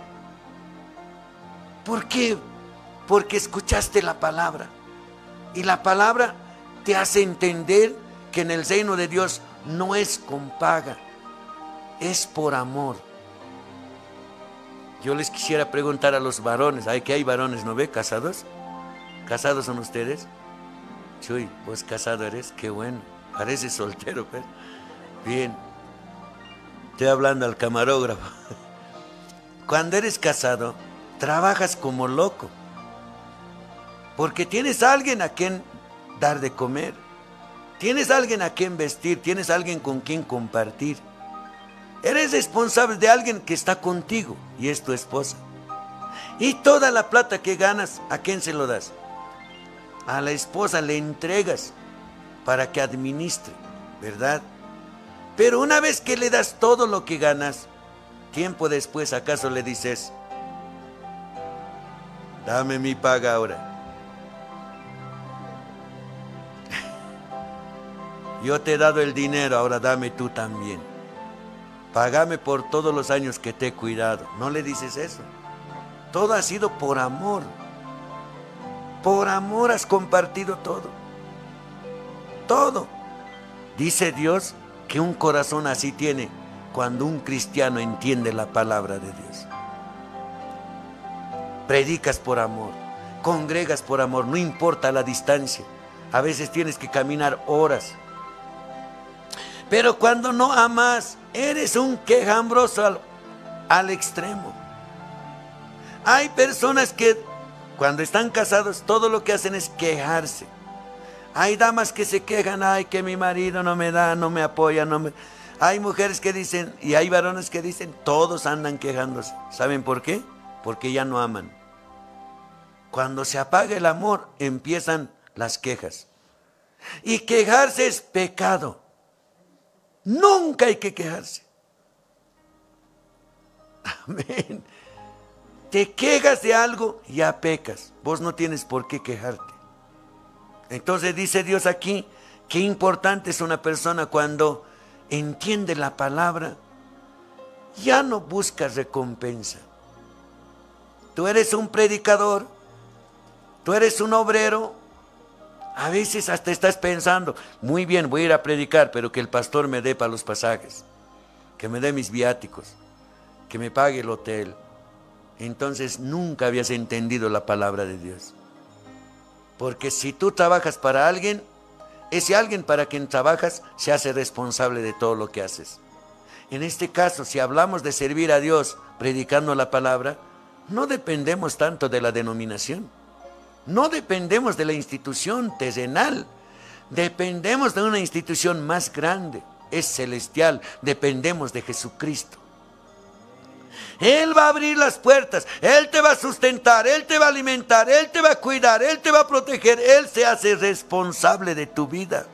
¿Por qué? Porque escuchaste la palabra. Y la palabra te hace entender que en el reino de Dios no es con paga, es por amor. Yo les quisiera preguntar a los varones, ¿hay que hay varones, no ve? ¿Casados? ¿Casados son ustedes? Chuy, vos casado eres, qué bueno, pareces soltero, pero bien. Estoy hablando al camarógrafo. Cuando eres casado, trabajas como loco, porque tienes a alguien a quien dar de comer, tienes a alguien a quien vestir, tienes a alguien con quien compartir. Eres responsable de alguien que está contigo y es tu esposa. Y toda la plata que ganas, ¿a quién se lo das? A la esposa le entregas para que administre, ¿verdad? Pero una vez que le das todo lo que ganas, tiempo después, ¿acaso le dices, dame mi paga ahora? Yo te he dado el dinero, ahora dame tú también. Págame por todos los años que te he cuidado. No le dices eso. Todo ha sido por amor. Por amor has compartido todo. todo. Dice Dios que un corazón así tiene cuando un cristiano entiende la palabra de Dios. Predicas por amor, congregas por amor, no importa la distancia. A veces tienes que caminar horas. Pero cuando no amas, eres un quejambroso al extremo. Hay personas que cuando están casados todo lo que hacen es quejarse. Hay damas que se quejan, ay, que mi marido no me da, no me apoya, no me... Hay mujeres que dicen, y hay varones que dicen, todos andan quejándose. ¿Saben por qué? Porque ya no aman. Cuando se apaga el amor, empiezan las quejas. Y quejarse es pecado. Nunca hay que quejarse. Amén. Te quejas de algo, ya pecas. Vos no tienes por qué quejarte. Entonces dice Dios aquí, qué importante es una persona cuando entiende la palabra, ya no buscas recompensa. Tú eres un predicador, tú eres un obrero, a veces hasta estás pensando, muy bien, voy a ir a predicar, pero que el pastor me dé para los pasajes, que me dé mis viáticos, que me pague el hotel. Entonces nunca habías entendido la palabra de Dios. Porque si tú trabajas para alguien, ese alguien para quien trabajas se hace responsable de todo lo que haces. En este caso, si hablamos de servir a Dios predicando la palabra, no dependemos tanto de la denominación. No dependemos de la institución terrenal. Dependemos de una institución más grande, es celestial. Dependemos de Jesucristo. Él va a abrir las puertas, Él te va a sustentar, Él te va a alimentar, Él te va a cuidar, Él te va a proteger, Él se hace responsable de tu vida.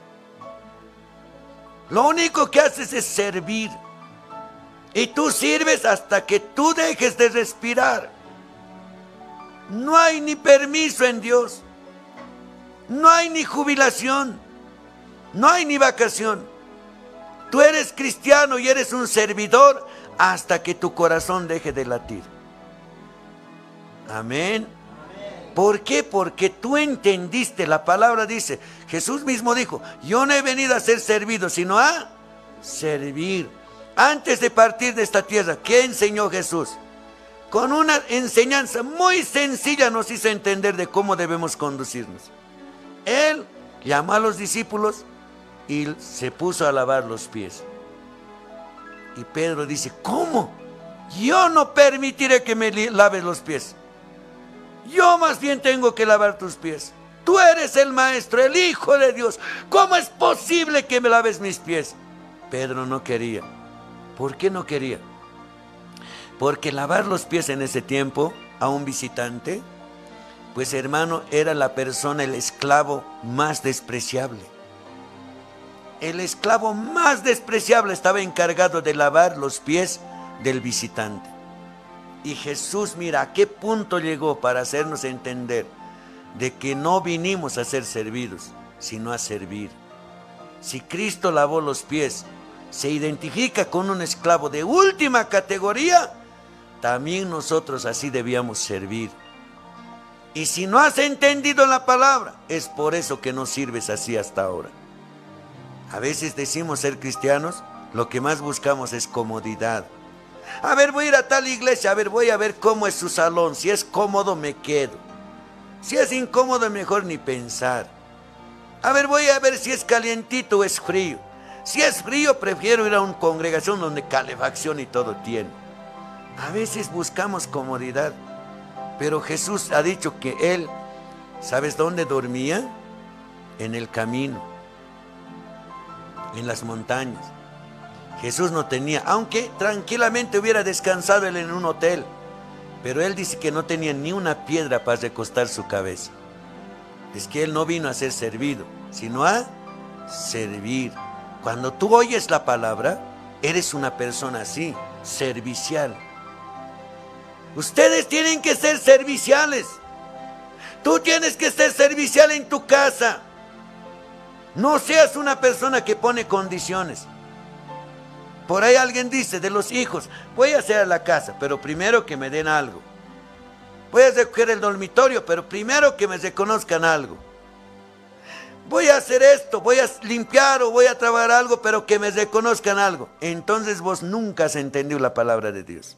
Lo único que haces es servir. Y tú sirves hasta que tú dejes de respirar. No hay ni permiso en Dios. No hay ni jubilación. No hay ni vacación. Tú eres cristiano y eres un servidor hasta que tu corazón deje de latir. Amén. ¿Por qué? Porque tú entendiste, la palabra dice, Jesús mismo dijo, yo no he venido a ser servido, sino a servir. Antes de partir de esta tierra, ¿qué enseñó Jesús? Con una enseñanza muy sencilla nos hizo entender de cómo debemos conducirnos. Él llamó a los discípulos y se puso a lavar los pies. Y Pedro dice, ¿cómo? Yo no permitiré que me laves los pies. Yo más bien tengo que lavar tus pies. Tú eres el maestro, el Hijo de Dios. ¿Cómo es posible que me laves mis pies? Pedro no quería. ¿Por qué no quería? Porque lavar los pies en ese tiempo a un visitante, pues hermano, era la persona, el esclavo más despreciable. El esclavo más despreciable estaba encargado de lavar los pies del visitante. Y Jesús, mira a qué punto llegó para hacernos entender de que no vinimos a ser servidos, sino a servir. Si Cristo lavó los pies, se identifica con un esclavo de última categoría, también nosotros así debíamos servir. Y si no has entendido la palabra, es por eso que no sirves así hasta ahora. A veces decimos ser cristianos, lo que más buscamos es comodidad. A ver, voy a ir a tal iglesia, a ver, voy a ver cómo es su salón. Si es cómodo, me quedo. Si es incómodo, mejor ni pensar. A ver, voy a ver si es calientito o es frío. Si es frío, prefiero ir a una congregación donde calefacción y todo tiene. A veces buscamos comodidad, pero Jesús ha dicho que Él, ¿sabes dónde dormía? En el camino, en las montañas. Jesús no tenía, aunque tranquilamente hubiera descansado Él en un hotel, pero Él dice que no tenía ni una piedra para recostar su cabeza. Es que Él no vino a ser servido, sino a servir. Cuando tú oyes la palabra, eres una persona así, servicial. Ustedes tienen que ser serviciales. Tú tienes que ser servicial en tu casa. No seas una persona que pone condiciones. Por ahí alguien dice de los hijos, voy a hacer a la casa, pero primero que me den algo. Voy a recoger el dormitorio, pero primero que me reconozcan algo. voy a hacer esto, voy a limpiar o voy a trabajar algo, pero que me reconozcan algo. Entonces vos nunca has entendido la palabra de Dios.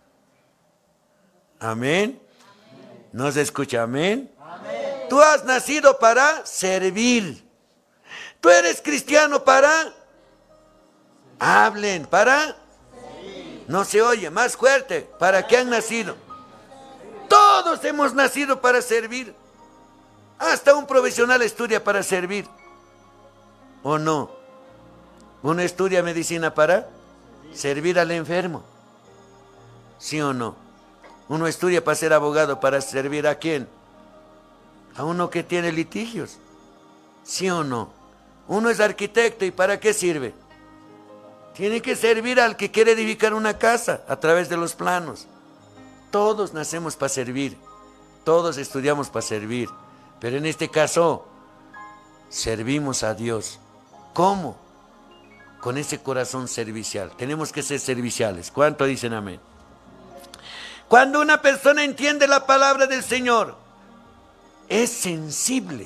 Amén. ¿No se escucha? Amén. Amén. Tú has nacido para servir. Tú eres cristiano para... Hablen, para... No se oye, más fuerte. ¿Para qué han nacido? Todos hemos nacido para servir. Hasta un profesional estudia para servir. ¿O no? Uno estudia medicina para servir al enfermo. ¿Sí o no? Uno estudia para ser abogado, para servir ¿a quién? A uno que tiene litigios. ¿Sí o no? Uno es arquitecto, ¿y para qué sirve? Tiene que servir al que quiere edificar una casa a través de los planos. Todos nacemos para servir. Todos estudiamos para servir. Pero en este caso, servimos a Dios. ¿Cómo? Con ese corazón servicial. Tenemos que ser serviciales. ¿Cuánto dicen amén? Cuando una persona entiende la palabra del Señor, es sensible.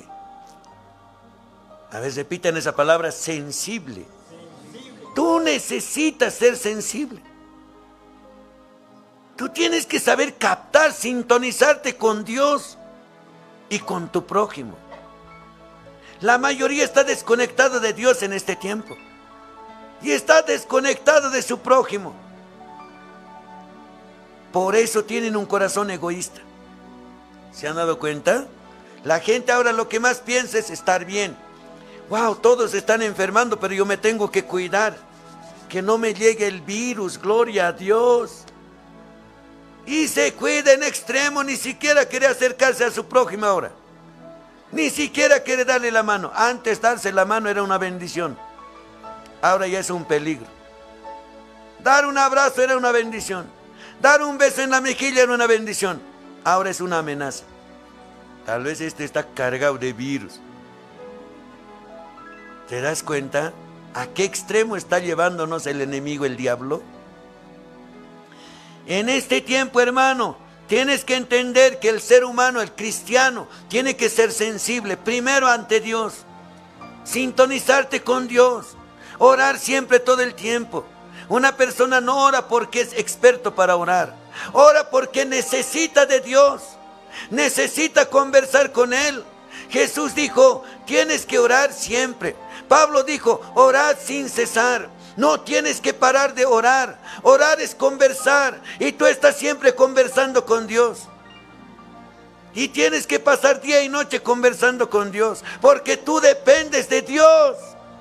A ver, repiten esa palabra, sensible. Tú necesitas ser sensible. Tú tienes que saber captar, sintonizarte con Dios y con tu prójimo. La mayoría está desconectado de Dios en este tiempo y está desconectado de su prójimo. Por eso tienen un corazón egoísta. ¿Se han dado cuenta? La gente ahora lo que más piensa es estar bien. Wow, todos están enfermando, pero yo me tengo que cuidar, que no me llegue el virus, gloria a Dios. Y se cuida en extremo, ni siquiera quiere acercarse a su prójimo ahora. Ni siquiera quiere darle la mano. Antes darse la mano era una bendición. Ahora ya es un peligro. Dar un abrazo era una bendición. Dar un beso en la mejilla era una bendición. Ahora es una amenaza. Tal vez este está cargado de virus. ¿Te das cuenta? ¿A qué extremo está llevándonos el enemigo, el diablo? En este tiempo, hermano, tienes que entender que el ser humano, el cristiano, tiene que ser sensible, primero ante Dios, sintonizarte con Dios, orar siempre todo el tiempo. Una persona no ora porque es experto para orar, ora porque necesita de Dios, necesita conversar con Él. Jesús dijo, tienes que orar siempre. Pablo dijo, orad sin cesar. No tienes que parar de orar. Orar es conversar. Y tú estás siempre conversando con Dios. Y tienes que pasar día y noche conversando con Dios. Porque tú dependes de Dios.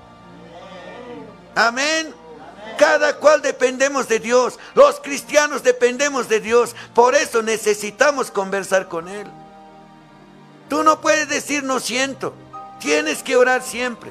Amén. Cada cual dependemos de Dios. Los cristianos dependemos de Dios. Por eso necesitamos conversar con Él. Tú no puedes decir no siento. Tienes que orar siempre.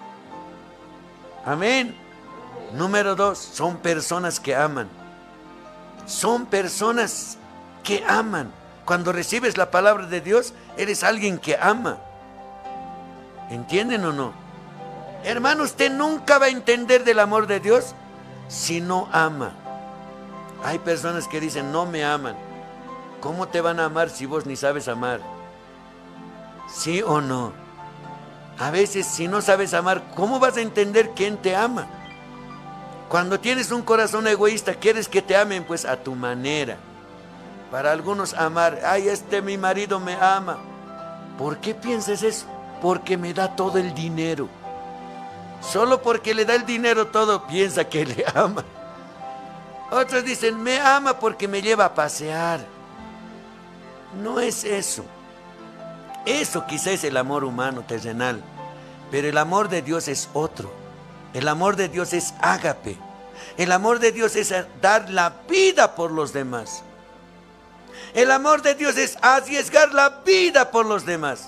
Amén. Número 2, son personas que aman. Son personas que aman. Cuando recibes la palabra de Dios, eres alguien que ama. ¿Entienden o no? Hermano, usted nunca va a entender del amor de Dios si no ama. Hay personas que dicen, no me aman. ¿Cómo te van a amar si vos ni sabes amar? ¿Sí o no? A veces, si no sabes amar, ¿cómo vas a entender quién te ama? Cuando tienes un corazón egoísta, quieres que te amen pues a tu manera. Para algunos amar, ay, mi marido me ama. ¿Por qué piensas eso? Porque me da todo el dinero. Solo porque le da el dinero todo, piensa que le ama. Otros dicen, me ama porque me lleva a pasear. No es eso. Eso quizás es el amor humano, terrenal. Pero el amor de Dios es otro. El amor de Dios es ágape. El amor de Dios es dar la vida por los demás. El amor de Dios es arriesgar la vida por los demás.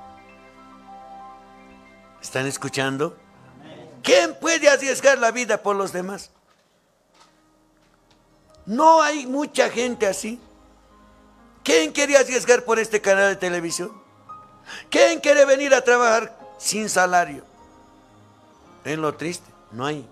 ¿Están escuchando? ¿Quién puede arriesgar la vida por los demás? No hay mucha gente así. ¿Quién quiere arriesgar por este canal de televisión? ¿Quién quiere venir a trabajar sin salario? Es lo triste, no hay.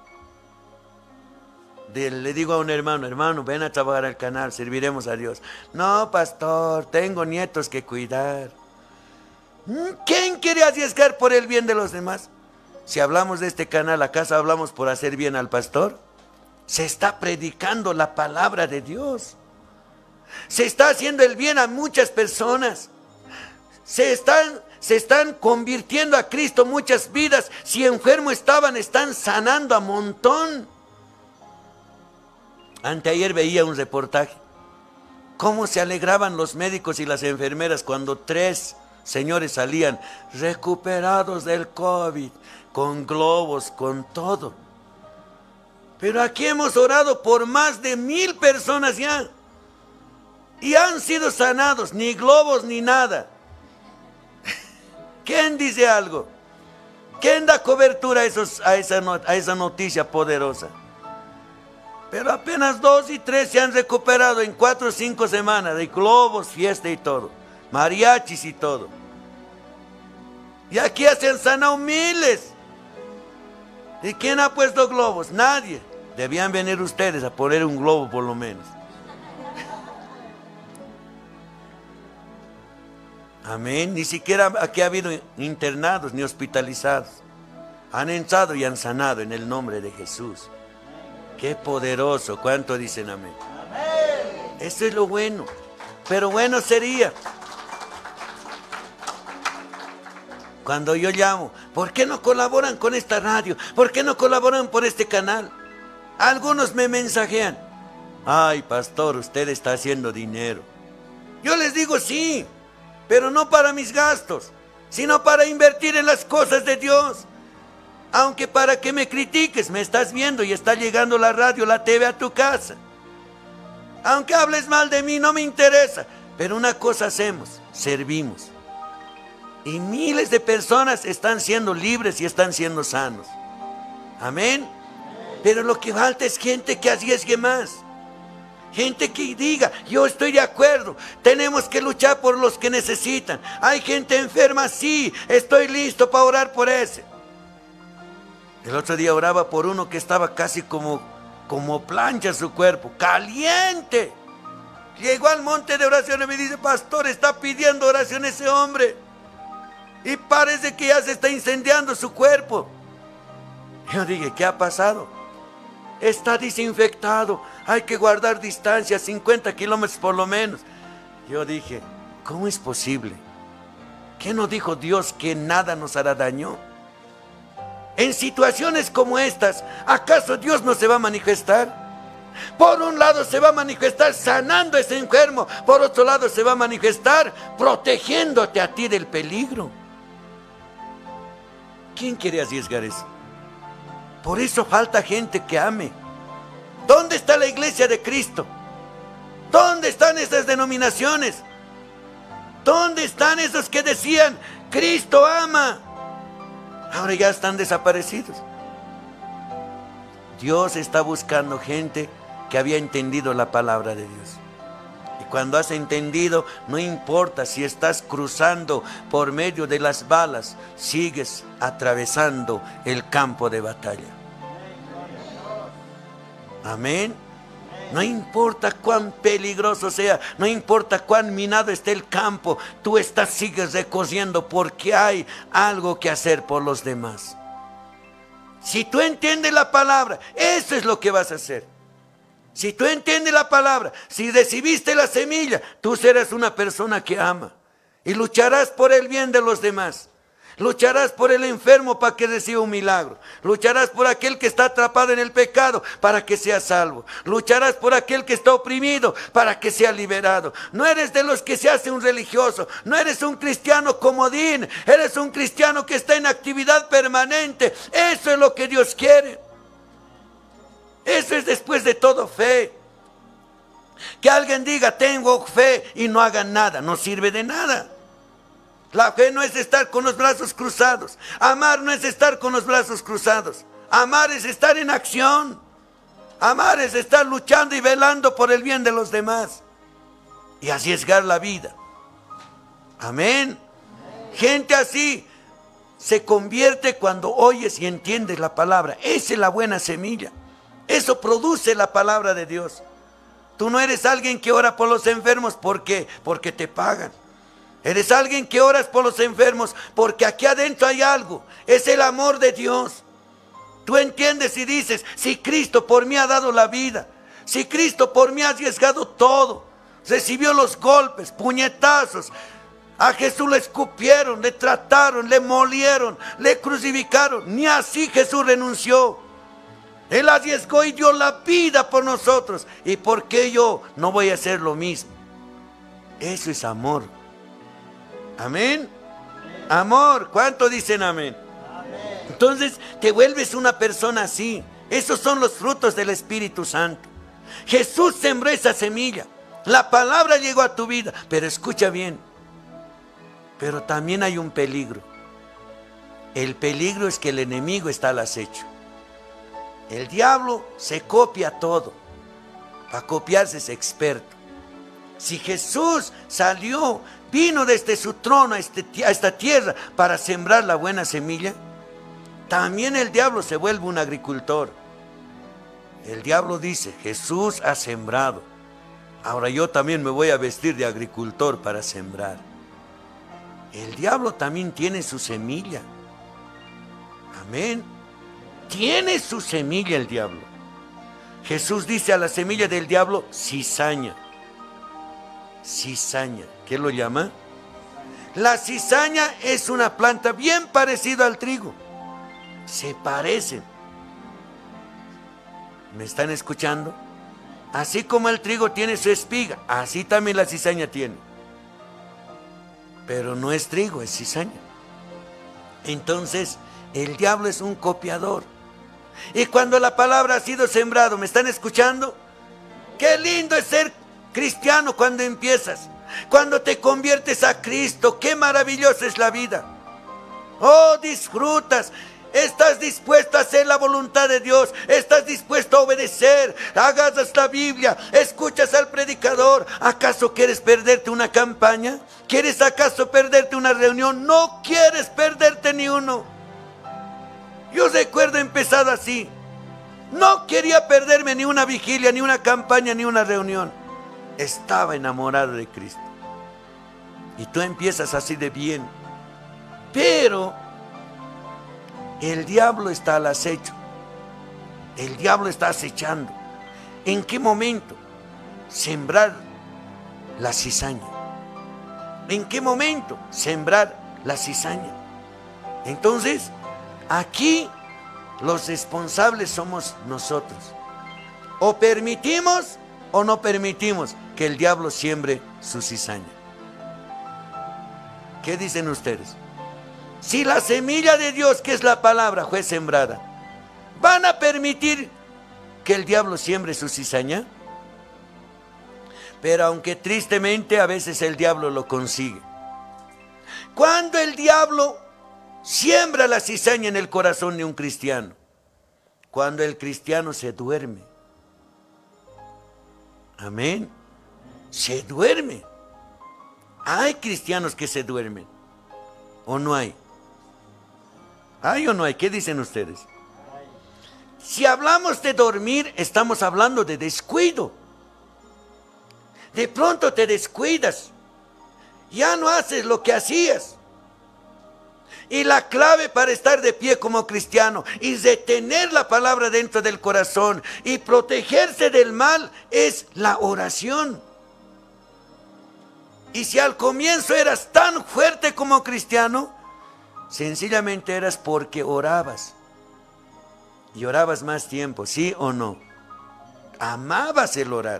Le digo a un hermano, ven a trabajar al canal, serviremos a Dios. No, pastor, tengo nietos que cuidar. ¿Quién quiere arriesgar por el bien de los demás? Si hablamos de este canal, ¿acaso hablamos por hacer bien al pastor? Se está predicando la palabra de Dios. Se está haciendo el bien a muchas personas. Se están convirtiendo a Cristo muchas vidas. Si enfermos estaban, están sanando a montón. Anteayer veía un reportaje. Cómo se alegraban los médicos y las enfermeras cuando 3 señores salían recuperados del COVID, con globos, con todo. Pero aquí hemos orado por más de 1000 personas ya. Y han sido sanados, ni globos ni nada. ¿Quién dice algo? ¿Quién da cobertura a esa noticia poderosa? Pero apenas 2 y 3 se han recuperado en 4 o 5 semanas, de globos, fiesta y todo, mariachis y todo. Y aquí ya se han sanado miles. ¿Y quién ha puesto globos? Nadie. Debían venir ustedes a poner un globo por lo menos. Amén. Ni siquiera aquí ha habido internados ni hospitalizados. Han entrado y han sanado en el nombre de Jesús. Qué poderoso. ¿Cuánto dicen amén? Amén. Eso es lo bueno. Pero bueno sería cuando yo llamo, ¿por qué no colaboran con esta radio? ¿Por qué no colaboran por este canal? Algunos me mensajean. Ay, pastor, usted está haciendo dinero. Yo les digo sí, pero no para mis gastos, sino para invertir en las cosas de Dios. Aunque para que me critiques, me estás viendo y está llegando la radio, la TV a tu casa. Aunque hables mal de mí, no me interesa. Pero una cosa hacemos, servimos. Y miles de personas están siendo libres y están siendo sanos. Amén. Pero lo que falta es gente que arriesgue más. Gente que diga, yo estoy de acuerdo, tenemos que luchar por los que necesitan. Hay gente enferma, sí, estoy listo para orar por ese. El otro día oraba por uno que estaba casi como plancha su cuerpo, caliente. Llegó al monte de oración y me dice, pastor, está pidiendo oración ese hombre. Y parece que ya se está incendiando su cuerpo. Yo dije, ¿qué ha pasado? Está desinfectado, hay que guardar distancia, 50 kilómetros por lo menos. Yo dije, ¿cómo es posible? ¿Qué no dijo Dios que nada nos hará daño? En situaciones como estas, ¿acaso Dios no se va a manifestar? Por un lado se va a manifestar sanando a ese enfermo, por otro lado se va a manifestar protegiéndote a ti del peligro. ¿Quién quiere arriesgar eso? Por eso falta gente que ame. ¿Dónde está la iglesia de Cristo? ¿Dónde están esas denominaciones? ¿Dónde están esos que decían, Cristo ama? Ahora ya están desaparecidos. Dios está buscando gente que había entendido la palabra de Dios. Y cuando has entendido, no importa si estás cruzando por medio de las balas, sigues atravesando el campo de batalla. Amén. No importa cuán peligroso sea, no importa cuán minado esté el campo, tú sigues recorriendo porque hay algo que hacer por los demás. Si tú entiendes la palabra, eso es lo que vas a hacer. Si tú entiendes la palabra, si recibiste la semilla, tú serás una persona que ama y lucharás por el bien de los demás. Lucharás por el enfermo para que reciba un milagro. Lucharás por aquel que está atrapado en el pecado para que sea salvo. Lucharás por aquel que está oprimido para que sea liberado. No eres de los que se hace un religioso. No eres un cristiano comodín. Eres un cristiano que está en actividad permanente. Eso es lo que Dios quiere. Eso es después de todo fe. Que alguien diga tengo fe y no haga nada, no sirve de nada. La fe no es estar con los brazos cruzados. Amar no es estar con los brazos cruzados. Amar es estar en acción. Amar es estar luchando y velando por el bien de los demás. Y arriesgar la vida. Amén. Gente así se convierte cuando oyes y entiendes la palabra. Esa es la buena semilla. Eso produce la palabra de Dios. Tú no eres alguien que ora por los enfermos porque te pagan. Eres alguien que oras por los enfermos, porque aquí adentro hay algo. Es el amor de Dios. Tú entiendes y dices, si Cristo por mí ha dado la vida, si Cristo por mí ha arriesgado todo, recibió los golpes, puñetazos, a Jesús le escupieron, le trataron, le molieron, le crucificaron, ni así Jesús renunció. Él arriesgó y dio la vida por nosotros. ¿Y por qué yo no voy a hacer lo mismo? Eso es amor. Amén. Amor. ¿Cuánto dicen amén? Amén. Entonces te vuelves una persona así. Esos son los frutos del Espíritu Santo. Jesús sembró esa semilla. La palabra llegó a tu vida. Pero escucha bien. Pero también hay un peligro. El peligro es que el enemigo está al acecho. El diablo se copia todo. Para copiarse es experto. Si Jesús salió, vino desde su trono a esta tierra para sembrar la buena semilla, también el diablo se vuelve un agricultor. El diablo dice, Jesús ha sembrado. Ahora yo también me voy a vestir de agricultor para sembrar. El diablo también tiene su semilla. Amén. Tiene su semilla el diablo. Jesús dice a la semilla del diablo, cizaña. Cizaña. ¿Qué lo llama? La cizaña es una planta bien parecida al trigo. Se parecen. ¿Me están escuchando? Así como el trigo tiene su espiga, así también la cizaña tiene. Pero no es trigo, es cizaña. Entonces, el diablo es un copiador. Y cuando la palabra ha sido sembrado, ¿me están escuchando? Qué lindo es ser cristiano cuando empiezas. Cuando te conviertes a Cristo, qué maravillosa es la vida. Oh, disfrutas. Estás dispuesto a hacer la voluntad de Dios. Estás dispuesto a obedecer. Agarras la Biblia. Escuchas al predicador. ¿Acaso quieres perderte una campaña? ¿Quieres acaso perderte una reunión? No quieres perderte ni uno. Yo recuerdo empezado así. No quería perderme ni una vigilia, ni una campaña, ni una reunión. Estaba enamorado de Cristo. Y tú empiezas así de bien. Pero el diablo está al acecho. El diablo está acechando. ¿En qué momento? Sembrar la cizaña. ¿En qué momento? Sembrar la cizaña. Entonces, aquí los responsables somos nosotros. O permitimos o no permitimos que el diablo siembre su cizaña. ¿Qué dicen ustedes? Si la semilla de Dios, que es la palabra, fue sembrada, ¿van a permitir que el diablo siembre su cizaña? Pero aunque tristemente a veces el diablo lo consigue. Cuando el diablo siembra la cizaña en el corazón de un cristiano, cuando el cristiano se duerme. Amén. Se duerme. Hay cristianos que se duermen. ¿O no hay? ¿Hay o no hay? ¿Qué dicen ustedes? Si hablamos de dormir, estamos hablando de descuido. De pronto te descuidas. Ya no haces lo que hacías. Y la clave para estar de pie como cristiano y retener la palabra dentro del corazón y protegerse del mal es la oración. Y si al comienzo eras tan fuerte como cristiano, sencillamente eras porque orabas. Y orabas más tiempo, ¿sí o no? Amabas el orar.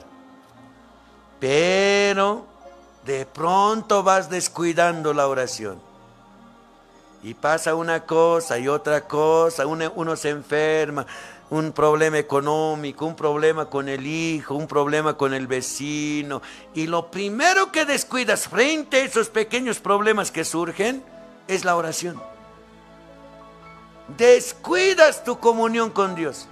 Pero de pronto vas descuidando la oración. Y pasa una cosa y otra cosa, uno se enferma, un problema económico, un problema con el hijo, un problema con el vecino. Y lo primero que descuidas frente a esos pequeños problemas que surgen es la oración. Descuidas tu comunión con Dios.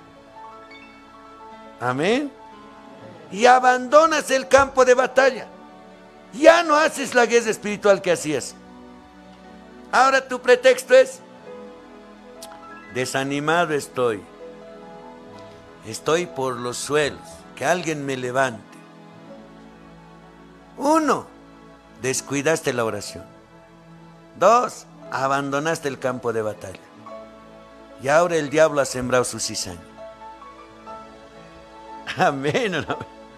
Amén. Y abandonas el campo de batalla. Ya no haces la guerra espiritual que hacías. Ahora tu pretexto es: desanimado estoy. Estoy por los suelos. Que alguien me levante. 1. descuidaste la oración. 2, abandonaste el campo de batalla. Y ahora el diablo ha sembrado su cizaña. Amén, ¿o no?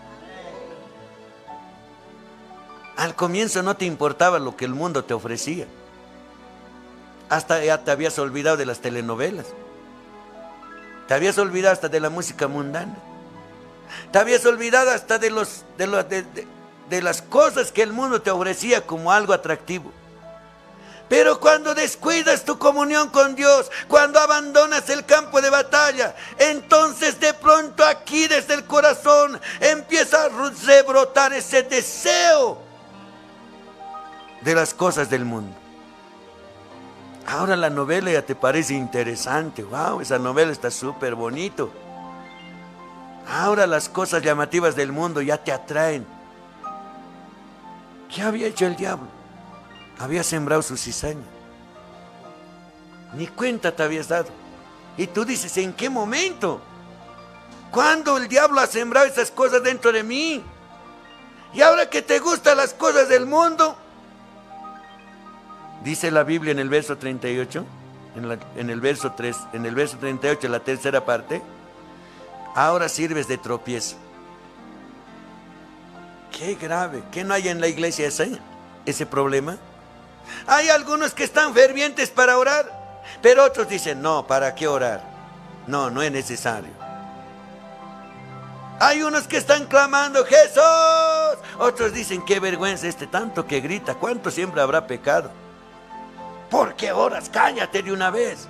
Al comienzo no te importaba lo que el mundo te ofrecía. Hasta ya te habías olvidado de las telenovelas. Te habías olvidado hasta de la música mundana. Te habías olvidado hasta de las cosas que el mundo te ofrecía como algo atractivo. Pero cuando descuidas tu comunión con Dios, cuando abandonas el campo de batalla, entonces de pronto aquí desde el corazón empieza a rebrotar ese deseo de las cosas del mundo. Ahora la novela ya te parece interesante. Wow, esa novela está súper bonito. Ahora las cosas llamativas del mundo ya te atraen. ¿Qué había hecho el diablo? Había sembrado su cizaña. Ni cuenta te habías dado. Y tú dices, ¿en qué momento? ¿Cuándo el diablo ha sembrado esas cosas dentro de mí? Y ahora que te gustan las cosas del mundo, dice la Biblia en el verso 38, en el verso 3, en el verso 38, la tercera parte, ahora sirves de tropiezo. Qué grave, ¿qué no hay en la iglesia ese problema? Hay algunos que están fervientes para orar, pero otros dicen, no, ¿para qué orar? No, no es necesario. Hay unos que están clamando, Jesús. Otros dicen, qué vergüenza tanto que grita, ¿cuánto siempre habrá pecado? ¿Por qué oras? Cállate de una vez.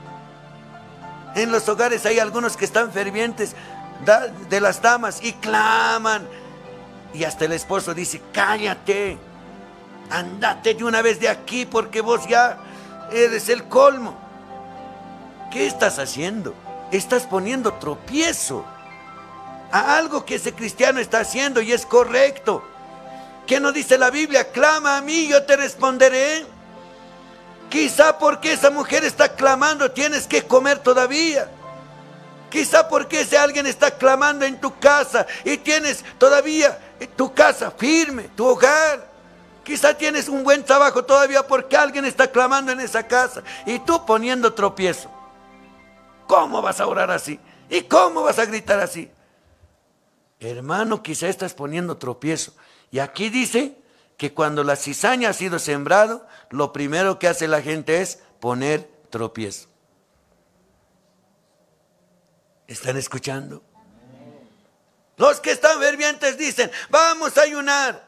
En los hogares hay algunos que están fervientes de las damas y claman. Y hasta el esposo dice, cállate, andate de una vez de aquí porque vos ya eres el colmo. ¿Qué estás haciendo? Estás poniendo tropiezo a algo que ese cristiano está haciendo y es correcto. ¿Qué no dice la Biblia? Clama a mí, yo te responderé. Quizá porque esa mujer está clamando tienes que comer todavía. Quizá porque ese alguien está clamando en tu casa y tienes todavía tu casa firme, tu hogar. Quizá tienes un buen trabajo todavía porque alguien está clamando en esa casa y tú poniendo tropiezo. ¿Cómo vas a orar así? ¿Y cómo vas a gritar así? Hermano, quizá estás poniendo tropiezo. Y aquí dice que cuando la cizaña ha sido sembrado, lo primero que hace la gente es poner tropiezo. ¿Están escuchando? Los que están fervientes dicen, vamos a ayunar.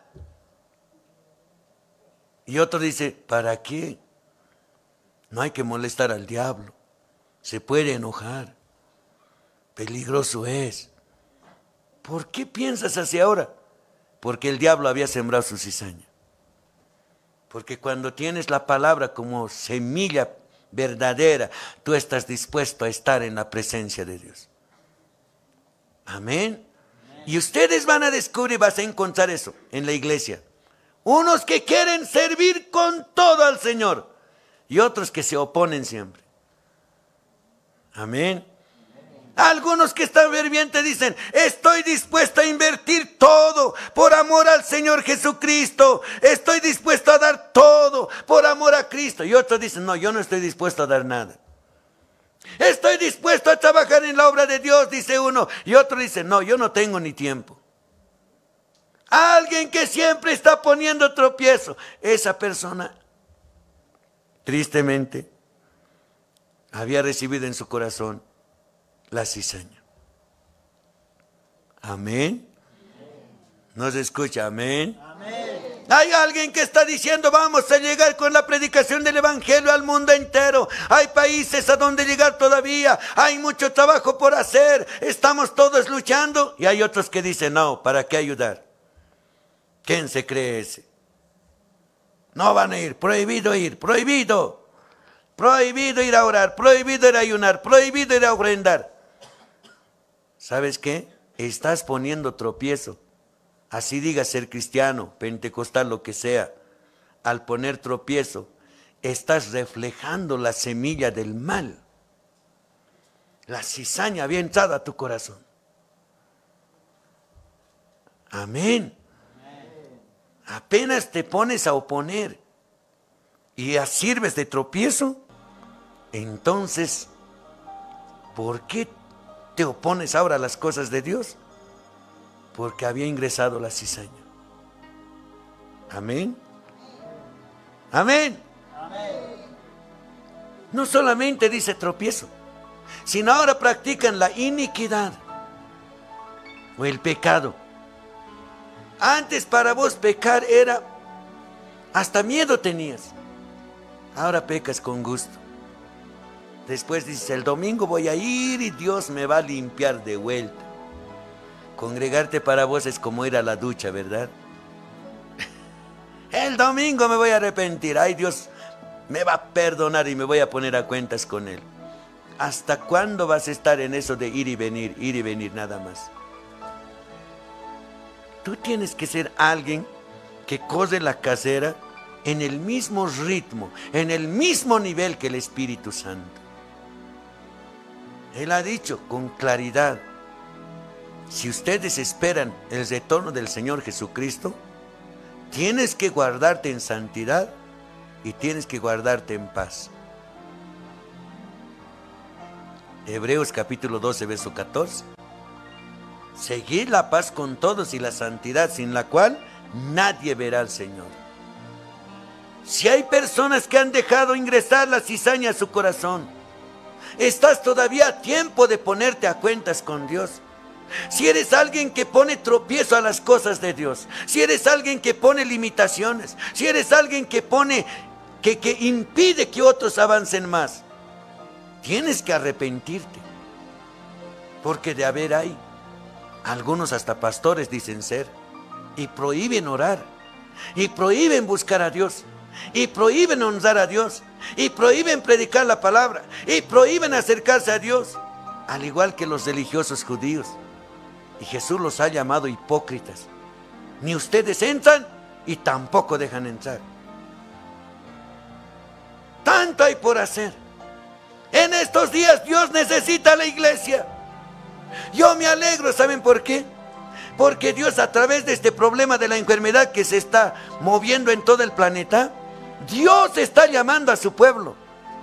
Y otro dice, ¿para qué? No hay que molestar al diablo. Se puede enojar. Peligroso es. ¿Por qué piensas así ahora? Porque el diablo había sembrado su cizaña. Porque cuando tienes la palabra como semilla verdadera, tú estás dispuesto a estar en la presencia de Dios. Amén. Y ustedes van a descubrir, vas a encontrar eso en la iglesia. Unos que quieren servir con todo al Señor y otros que se oponen siempre. Amén. Algunos que están fervientes dicen, estoy dispuesto a invertir todo por amor al Señor Jesucristo. Estoy dispuesto a dar todo por amor a Cristo. Y otros dicen, no, yo no estoy dispuesto a dar nada. Estoy dispuesto a trabajar en la obra de Dios, dice uno. Y otro dice, no, yo no tengo ni tiempo. Alguien que siempre está poniendo tropiezo. Esa persona, tristemente, había recibido en su corazón la cizaña. Amén. ¿No se escucha? Amén. Amén. Hay alguien que está diciendo, vamos a llegar con la predicación del evangelio al mundo entero. Hay países a donde llegar todavía. Hay mucho trabajo por hacer. Estamos todos luchando. Y hay otros que dicen, no, ¿para qué ayudar? ¿Quién se cree ese? No van a ir, prohibido ir, prohibido. Prohibido ir a orar, prohibido ir a ayunar, prohibido ir a ofrendar. ¿Sabes qué? Estás poniendo tropiezo. Así diga ser cristiano, pentecostal, lo que sea. Al poner tropiezo, estás reflejando la semilla del mal. La cizaña había entrado a tu corazón. Amén. apenas te pones a oponer y sirves de tropiezo, entonces, ¿por qué te opones ahora a las cosas de Dios? Porque había ingresado la cizaña. Amén. Amén. No solamente dice tropiezo, sino ahora practican la iniquidad o el pecado. Antes para vos pecar era, hasta miedo tenías. Ahora pecas con gusto. Después dices, el domingo voy a ir y Dios me va a limpiar de vuelta. Congregarte para vos es como ir a la ducha, ¿verdad? El domingo me voy a arrepentir. Ay, Dios me va a perdonar y me voy a poner a cuentas con Él. ¿Hasta cuándo vas a estar en eso de ir y venir nada más? Tú tienes que ser alguien que cose la casera en el mismo ritmo, en el mismo nivel que el Espíritu Santo. Él ha dicho con claridad, si ustedes esperan el retorno del Señor Jesucristo, tienes que guardarte en santidad y tienes que guardarte en paz. Hebreos capítulo 12, verso 14. Seguid la paz con todos y la santidad, sin la cual nadie verá al Señor. Si hay personas que han dejado ingresar la cizaña a su corazón, estás todavía a tiempo de ponerte a cuentas con Dios. Si eres alguien que pone tropiezo a las cosas de Dios, si eres alguien que pone limitaciones, si eres alguien que que impide que otros avancen más, tienes que arrepentirte, porque de haber hay. Algunos hasta pastores dicen ser, y prohíben orar, y prohíben buscar a Dios, y prohíben honrar a Dios, y prohíben predicar la palabra, y prohíben acercarse a Dios, al igual que los religiosos judíos. Y Jesús los ha llamado hipócritas. Ni ustedes entran y tampoco dejan entrar. Tanto hay por hacer. En estos días Dios necesita a la iglesia. Yo me alegro, ¿saben por qué? Porque Dios, a través de este problema de la enfermedad que se está moviendo en todo el planeta, Dios está llamando a su pueblo.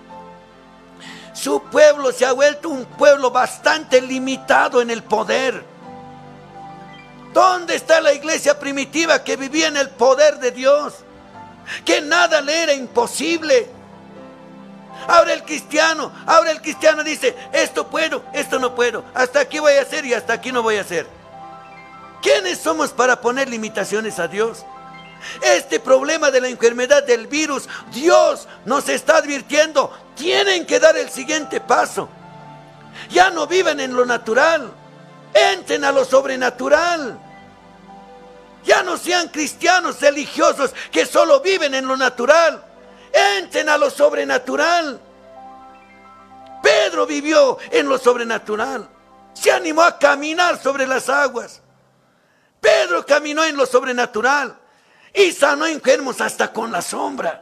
Su pueblo se ha vuelto un pueblo bastante limitado en el poder. ¿Dónde está la iglesia primitiva que vivía en el poder de Dios? Que nada le era imposible. Ahora el cristiano dice, esto puedo, esto no puedo, hasta aquí voy a hacer y hasta aquí no voy a hacer. ¿Quiénes somos para poner limitaciones a Dios? Este problema de la enfermedad del virus, Dios nos está advirtiendo, tienen que dar el siguiente paso. Ya no viven en lo natural, entren a lo sobrenatural. Ya no sean cristianos religiosos que solo viven en lo natural. Entren a lo sobrenatural. Pedro vivió en lo sobrenatural. Se animó a caminar sobre las aguas. Pedro caminó en lo sobrenatural y sanó enfermos hasta con la sombra.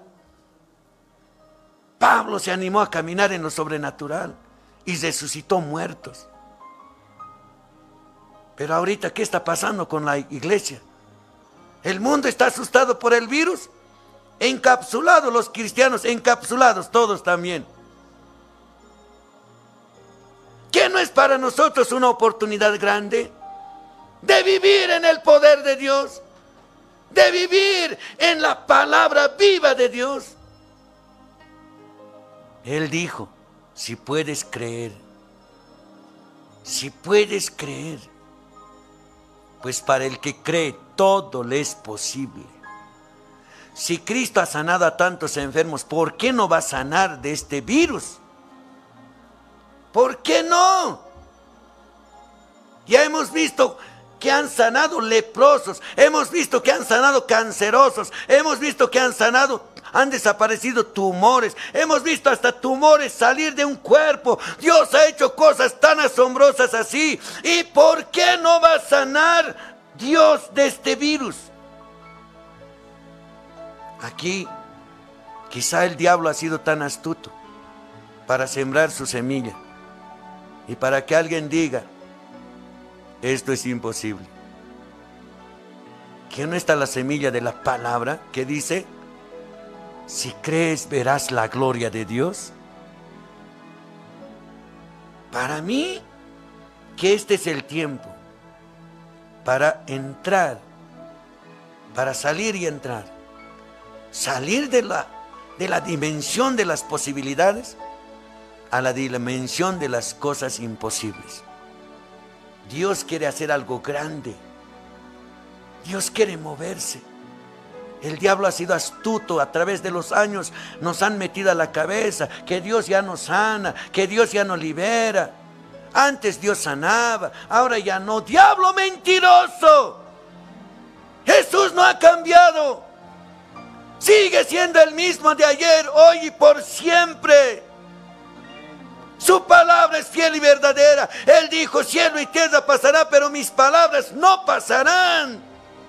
Pablo se animó a caminar en lo sobrenatural y resucitó muertos. Pero ahorita, ¿qué está pasando con la iglesia? El mundo está asustado por el virus. Encapsulados los cristianos, encapsulados todos también. ¿Qué no es para nosotros una oportunidad grande de vivir en el poder de Dios? De vivir en la palabra viva de Dios. Él dijo, si puedes creer, pues para el que cree todo le es posible. Si Cristo ha sanado a tantos enfermos, ¿por qué no va a sanar de este virus? ¿Por qué no? Ya hemos visto que han sanado leprosos, hemos visto que han sanado cancerosos, hemos visto que han desaparecido tumores, hemos visto hasta tumores salir de un cuerpo. Dios ha hecho cosas tan asombrosas así. ¿Y por qué no va a sanar Dios de este virus? Aquí quizá el diablo ha sido tan astuto para sembrar su semilla y para que alguien diga, esto es imposible. ¿Que no está la semilla de la palabra que dice, si crees verás la gloria de Dios? Para mí, que este es el tiempo para entrar, para salir y entrar, salir de la dimensión de las posibilidades a la dimensión de las cosas imposibles. Dios quiere hacer algo grande. Dios quiere moverse. El diablo ha sido astuto a través de los años. Nos han metido a la cabeza que Dios ya nos sana, que Dios ya nos libera. Antes Dios sanaba, ahora ya no. ¡Diablo mentiroso! Jesús no ha cambiado. Sigue siendo el mismo de ayer, hoy y por siempre. Su palabra es fiel y verdadera. Él dijo, cielo y tierra pasará, pero mis palabras no pasarán.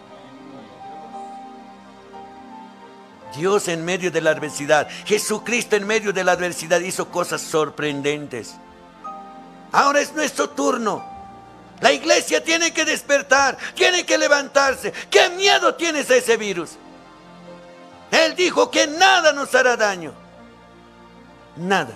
Dios en medio de la adversidad, Jesucristo en medio de la adversidad hizo cosas sorprendentes. Ahora es nuestro turno. La iglesia tiene que despertar, tiene que levantarse. ¿Qué miedo tienes a ese virus? Él dijo que nada nos hará daño. Nada.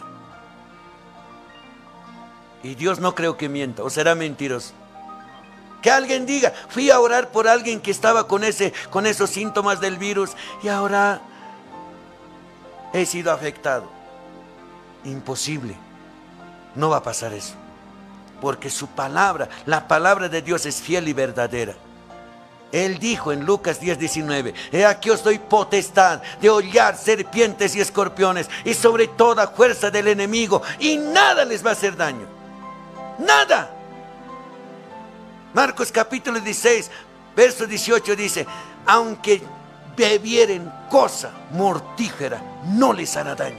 Y Dios no creo que mienta, o será mentiroso. Que alguien diga, fui a orar por alguien que estaba con esos síntomas del virus y ahora he sido afectado. Imposible. No va a pasar eso. Porque su palabra, la palabra de Dios es fiel y verdadera. Él dijo en Lucas 10:19, he aquí os doy potestad de hollar serpientes y escorpiones y sobre toda fuerza del enemigo y nada les va a hacer daño. Nada. Marcos capítulo 16, verso 18 dice, aunque bebieren cosa mortífera, no les hará daño.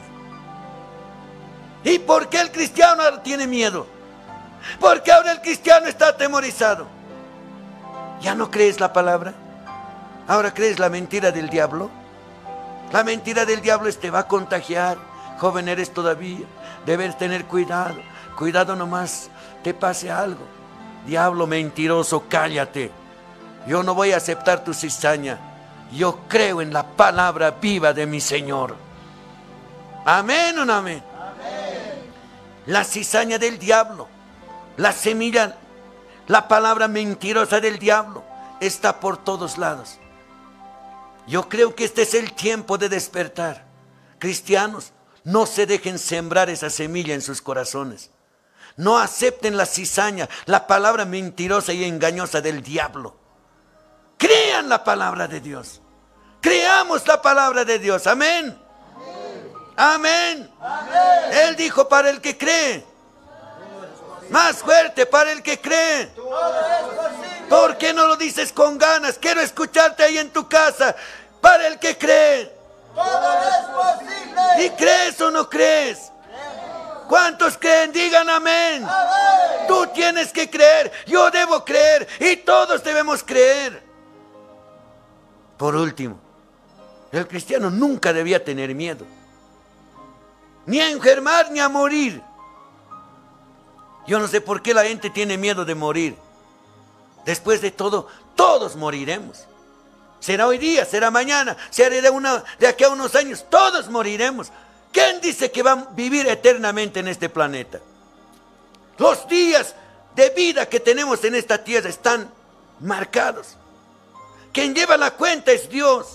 ¿Y por qué el cristiano ahora tiene miedo? Porque ahora el cristiano está atemorizado. ¿Ya no crees la palabra? ¿Ahora crees la mentira del diablo? La mentira del diablo te va a contagiar. Joven eres todavía, debes tener cuidado. Cuidado nomás, te pase algo. Diablo mentiroso, cállate. Yo no voy a aceptar tu cizaña. Yo creo en la palabra viva de mi Señor. Amén o no amén. Amén. La cizaña del diablo, la semilla, la palabra mentirosa del diablo está por todos lados. Yo creo que este es el tiempo de despertar. Cristianos, no se dejen sembrar esa semilla en sus corazones. No acepten la cizaña, la palabra mentirosa y engañosa del diablo. Crean la palabra de Dios. Creamos la palabra de Dios. Amén. Amén. Amén. Él dijo para el que cree. Más fuerte, para el que cree. ¿Por qué no lo dices con ganas? Quiero escucharte ahí en tu casa. Para el que cree. Todo es posible. ¿Y crees o no crees? ¿Cuántos creen? Digan amén. Amén. Tú tienes que creer, yo debo creer y todos debemos creer. Por último, el cristiano nunca debía tener miedo. Ni a enfermar ni a morir. Yo no sé por qué la gente tiene miedo de morir. Después de todo, todos moriremos. Será hoy día, será mañana, será de aquí a unos años, todos moriremos. ¿Quién dice que va a vivir eternamente en este planeta? Los días de vida que tenemos en esta tierra están marcados. Quien lleva la cuenta es Dios.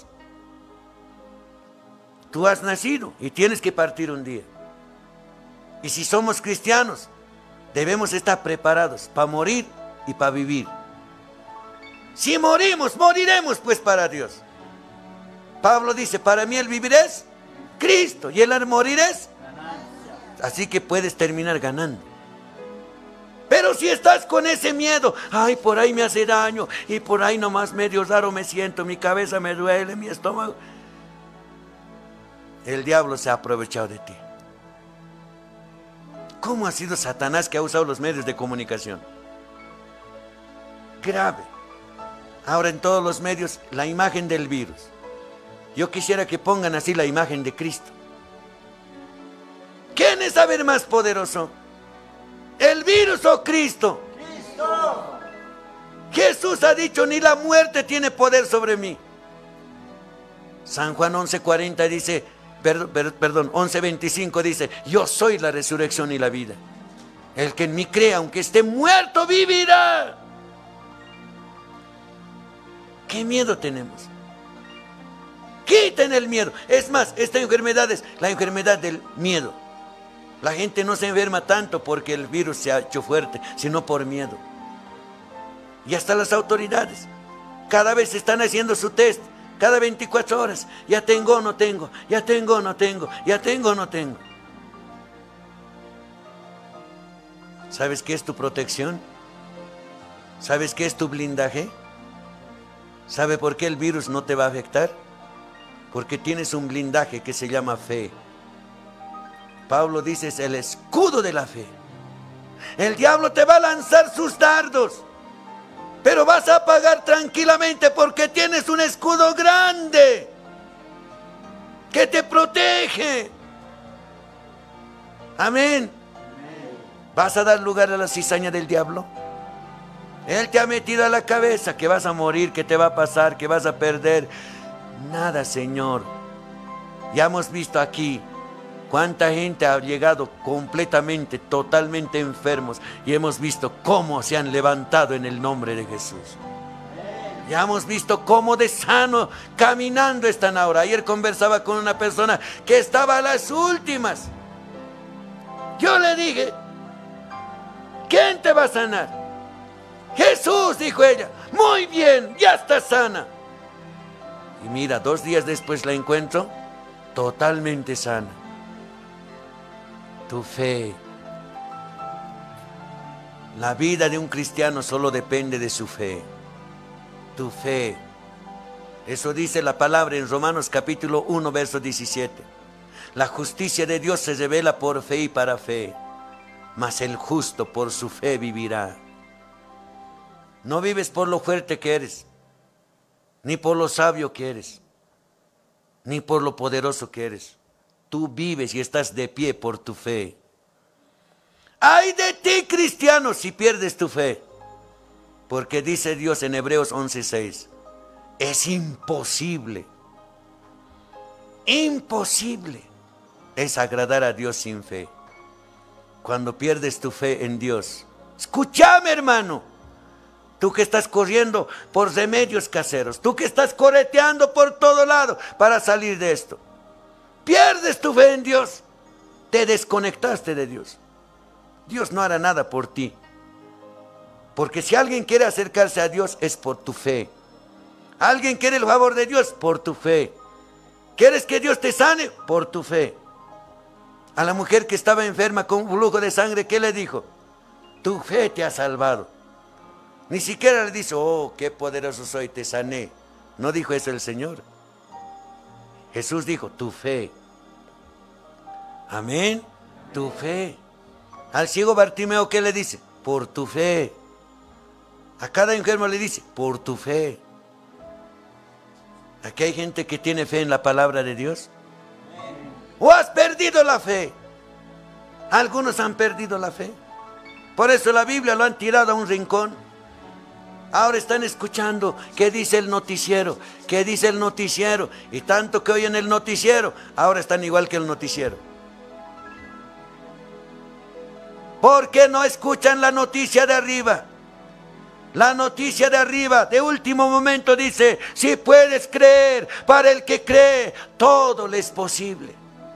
Tú has nacido y tienes que partir un día. Y si somos cristianos, debemos estar preparados para morir y para vivir. Si morimos, moriremos pues para Dios. Pablo dice, para mí el vivir es Cristo y el morir es ganancia. Así que puedes terminar ganando. Pero si estás con ese miedo, ay, por ahí me hace daño y por ahí nomás medio raro me siento, mi cabeza me duele, mi estómago. El diablo se ha aprovechado de ti. ¿Cómo ha sido Satanás que ha usado los medios de comunicación? Grave. Ahora en todos los medios la imagen del virus. Yo quisiera que pongan así la imagen de Cristo. ¿Quién es a ver más poderoso? ¿El virus o Cristo? Cristo. Jesús ha dicho, ni la muerte tiene poder sobre mí. San Juan 11:40 dice, perdón, 11:25 dice, yo soy la resurrección y la vida. El que en mí crea, aunque esté muerto, vivirá. ¿Qué miedo tenemos? Quiten el miedo. Es más, esta enfermedad es la enfermedad del miedo. La gente no se enferma tanto porque el virus se ha hecho fuerte, sino por miedo. Y hasta las autoridades cada vez están haciendo su test, cada 24 horas. Ya tengo o no tengo, ya tengo o no tengo, ya tengo o no tengo. ¿Sabes qué es tu protección? ¿Sabes qué es tu blindaje? ¿Sabe por qué el virus no te va a afectar? Porque tienes un blindaje que se llama fe. Pablo dice, es el escudo de la fe. El diablo te va a lanzar sus dardos, pero vas a pagar tranquilamente porque tienes un escudo grande que te protege. Amén. ¿Vas a dar lugar a la cizaña del diablo? Él te ha metido a la cabeza que vas a morir, que te va a pasar, que vas a perder. Nada, Señor. Ya hemos visto aquí cuánta gente ha llegado completamente, totalmente enfermos, y hemos visto cómo se han levantado en el nombre de Jesús. Ya hemos visto cómo de sano caminando están ahora. Ayer conversaba con una persona que estaba a las últimas. Yo le dije, ¿quién te va a sanar? Jesús, dijo ella. Muy bien, ya está sana. Y mira, 2 días después la encuentro totalmente sana. Tu fe. La vida de un cristiano solo depende de su fe. Tu fe. Eso dice la palabra en Romanos capítulo 1, verso 17. La justicia de Dios se revela por fe y para fe, mas el justo por su fe vivirá. No vives por lo fuerte que eres, ni por lo sabio que eres, ni por lo poderoso que eres. Tú vives y estás de pie por tu fe. ¡Ay de ti, cristiano, si pierdes tu fe! Porque dice Dios en Hebreos 11:6, es imposible es agradar a Dios sin fe. Cuando pierdes tu fe en Dios, escúchame, hermano, tú que estás corriendo por remedios caseros, tú que estás correteando por todo lado para salir de esto, pierdes tu fe en Dios, te desconectaste de Dios. Dios no hará nada por ti, porque si alguien quiere acercarse a Dios es por tu fe. Alguien quiere el favor de Dios por tu fe. ¿Quieres que Dios te sane? Por tu fe. A la mujer que estaba enferma con un flujo de sangre, ¿qué le dijo? Tu fe te ha salvado. Ni siquiera le dice, oh, qué poderoso soy, te sané. No dijo eso el Señor. Jesús dijo, tu fe. Amén, tu fe. Al ciego Bartimeo, ¿qué le dice? Por tu fe. A cada enfermo le dice, por tu fe. Aquí hay gente que tiene fe en la palabra de Dios. ¿O has perdido la fe? Algunos han perdido la fe. Por eso la Biblia lo han tirado a un rincón. Ahora están escuchando qué dice el noticiero, qué dice el noticiero. Y tanto que oyen el noticiero, ahora están igual que el noticiero. ¿Por qué no escuchan la noticia de arriba? La noticia de arriba, de último momento, dice, si puedes creer, para el que cree, todo le es posible.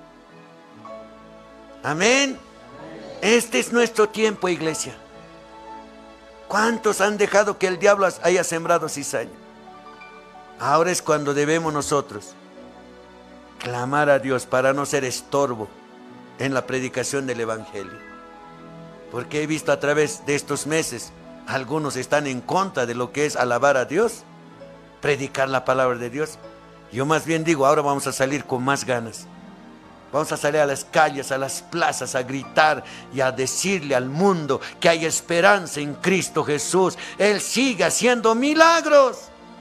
Amén. Este es nuestro tiempo, iglesia. ¿Cuántos han dejado que el diablo haya sembrado cizaña? Ahora es cuando debemos nosotros clamar a Dios para no ser estorbo en la predicación del Evangelio. Porque he visto a través de estos meses, algunos están en contra de lo que es alabar a Dios, predicar la palabra de Dios. Yo más bien digo, ahora vamos a salir con más ganas. Vamos a salir a las calles, a las plazas, a gritar y a decirle al mundo que hay esperanza en Cristo Jesús. Él sigue haciendo milagros.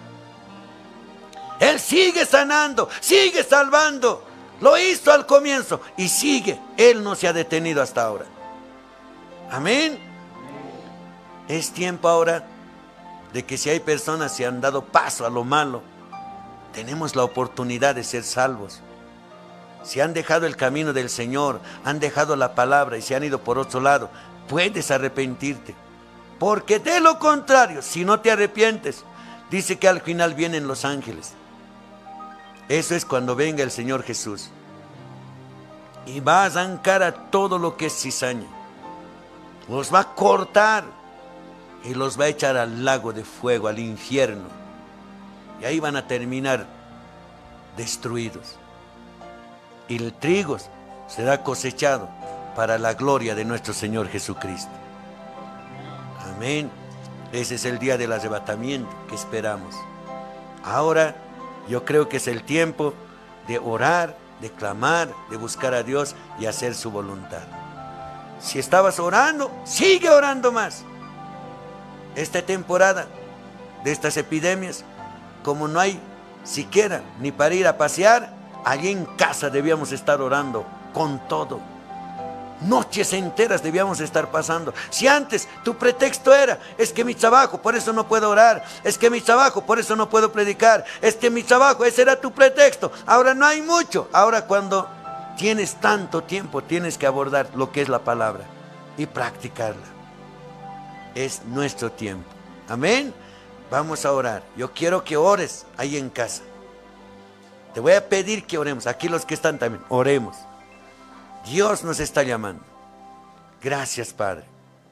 Él sigue sanando, sigue salvando. Lo hizo al comienzo y sigue. Él no se ha detenido hasta ahora. Amén. Es tiempo ahora de que si hay personas que han dado paso a lo malo, tenemos la oportunidad de ser salvos. Si han dejado el camino del Señor, han dejado la palabra y se han ido por otro lado, puedes arrepentirte. Porque de lo contrario, si no te arrepientes, dice que al final vienen los ángeles. Eso es cuando venga el Señor Jesús. Y va a arrancar a todo lo que es cizaña. Los va a cortar y los va a echar al lago de fuego, al infierno. Y ahí van a terminar destruidos. Y el trigo será cosechado para la gloria de nuestro Señor Jesucristo. Amén. Ese es el día del arrebatamiento que esperamos. Ahora yo creo que es el tiempo de orar, de clamar, de buscar a Dios y hacer su voluntad. Si estabas orando, sigue orando más. Esta temporada de estas epidemias, como no hay siquiera ni para ir a pasear, allí en casa debíamos estar orando con todo. Noches enteras debíamos estar pasando. Si antes tu pretexto era, es que mi trabajo, por eso no puedo orar, es que mi trabajo, por eso no puedo predicar, es que mi trabajo, ese era tu pretexto. Ahora no hay mucho. Ahora cuando tienes tanto tiempo, tienes que abordar lo que es la palabra y practicarla. Es nuestro tiempo. Amén. Vamos a orar. Yo quiero que ores ahí en casa. Te voy a pedir que oremos. Aquí los que están también, oremos. Dios nos está llamando. Gracias, Padre.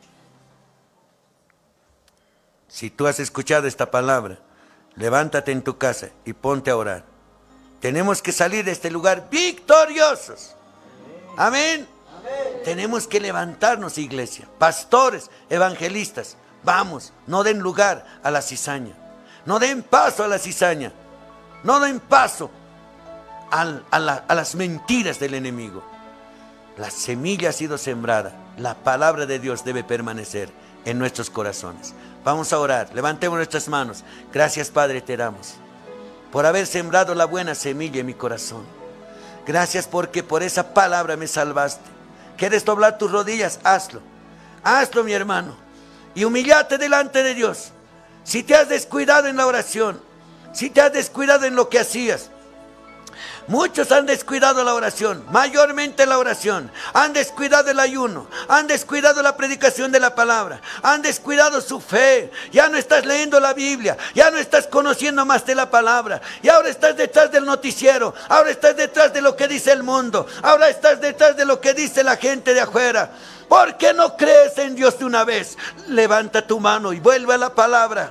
Si tú has escuchado esta palabra, levántate en tu casa y ponte a orar. Tenemos que salir de este lugar victoriosos. Amén. Amén. Tenemos que levantarnos, iglesia. Pastores, evangelistas, vamos, no den lugar a la cizaña. No den paso a la cizaña. No den paso a las mentiras del enemigo. La semilla ha sido sembrada. La palabra de Dios debe permanecer en nuestros corazones. Vamos a orar. Levantemos nuestras manos. Gracias, Padre, te damos por haber sembrado la buena semilla en mi corazón. Gracias porque por esa palabra me salvaste. ¿Quieres doblar tus rodillas? Hazlo. Hazlo, mi hermano. Y humíllate delante de Dios. Si te has descuidado en la oración, si te has descuidado en lo que hacías, muchos han descuidado la oración, mayormente la oración. Han descuidado el ayuno, han descuidado la predicación de la palabra, han descuidado su fe. Ya no estás leyendo la Biblia, ya no estás conociendo más de la palabra. Y ahora estás detrás del noticiero, ahora estás detrás de lo que dice el mundo, ahora estás detrás de lo que dice la gente de afuera. ¿Por qué no crees en Dios de una vez? Levanta tu mano y vuelve a la palabra.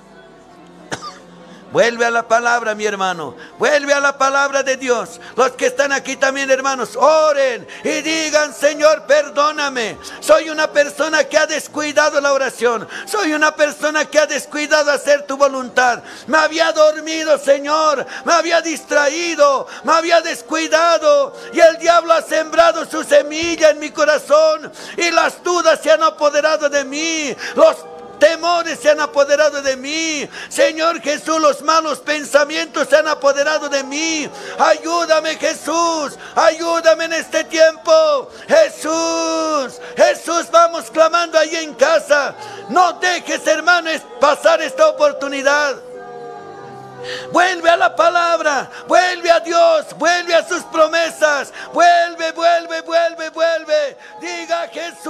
Vuelve a la palabra, mi hermano. Vuelve a la palabra de Dios. Los que están aquí también, hermanos, oren y digan: Señor, perdóname. Soy una persona que ha descuidado la oración. Soy una persona que ha descuidado hacer tu voluntad. Me había dormido, Señor. Me había distraído. Me había descuidado. Y el diablo ha sembrado su semilla en mi corazón. Y las dudas se han apoderado de mí. Los temores se han apoderado de mí. Señor Jesús, los malos pensamientos se han apoderado de mí. Ayúdame, Jesús. Ayúdame en este tiempo. Jesús, Jesús, vamos clamando ahí en casa. No dejes, hermano, pasar esta oportunidad. Vuelve a la palabra, vuelve a Dios, vuelve a sus promesas. Vuelve, vuelve, vuelve, vuelve. Diga: Jesús,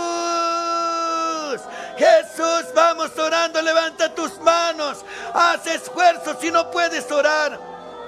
Jesús, vamos orando. Levanta tus manos. Haz esfuerzo si no puedes orar.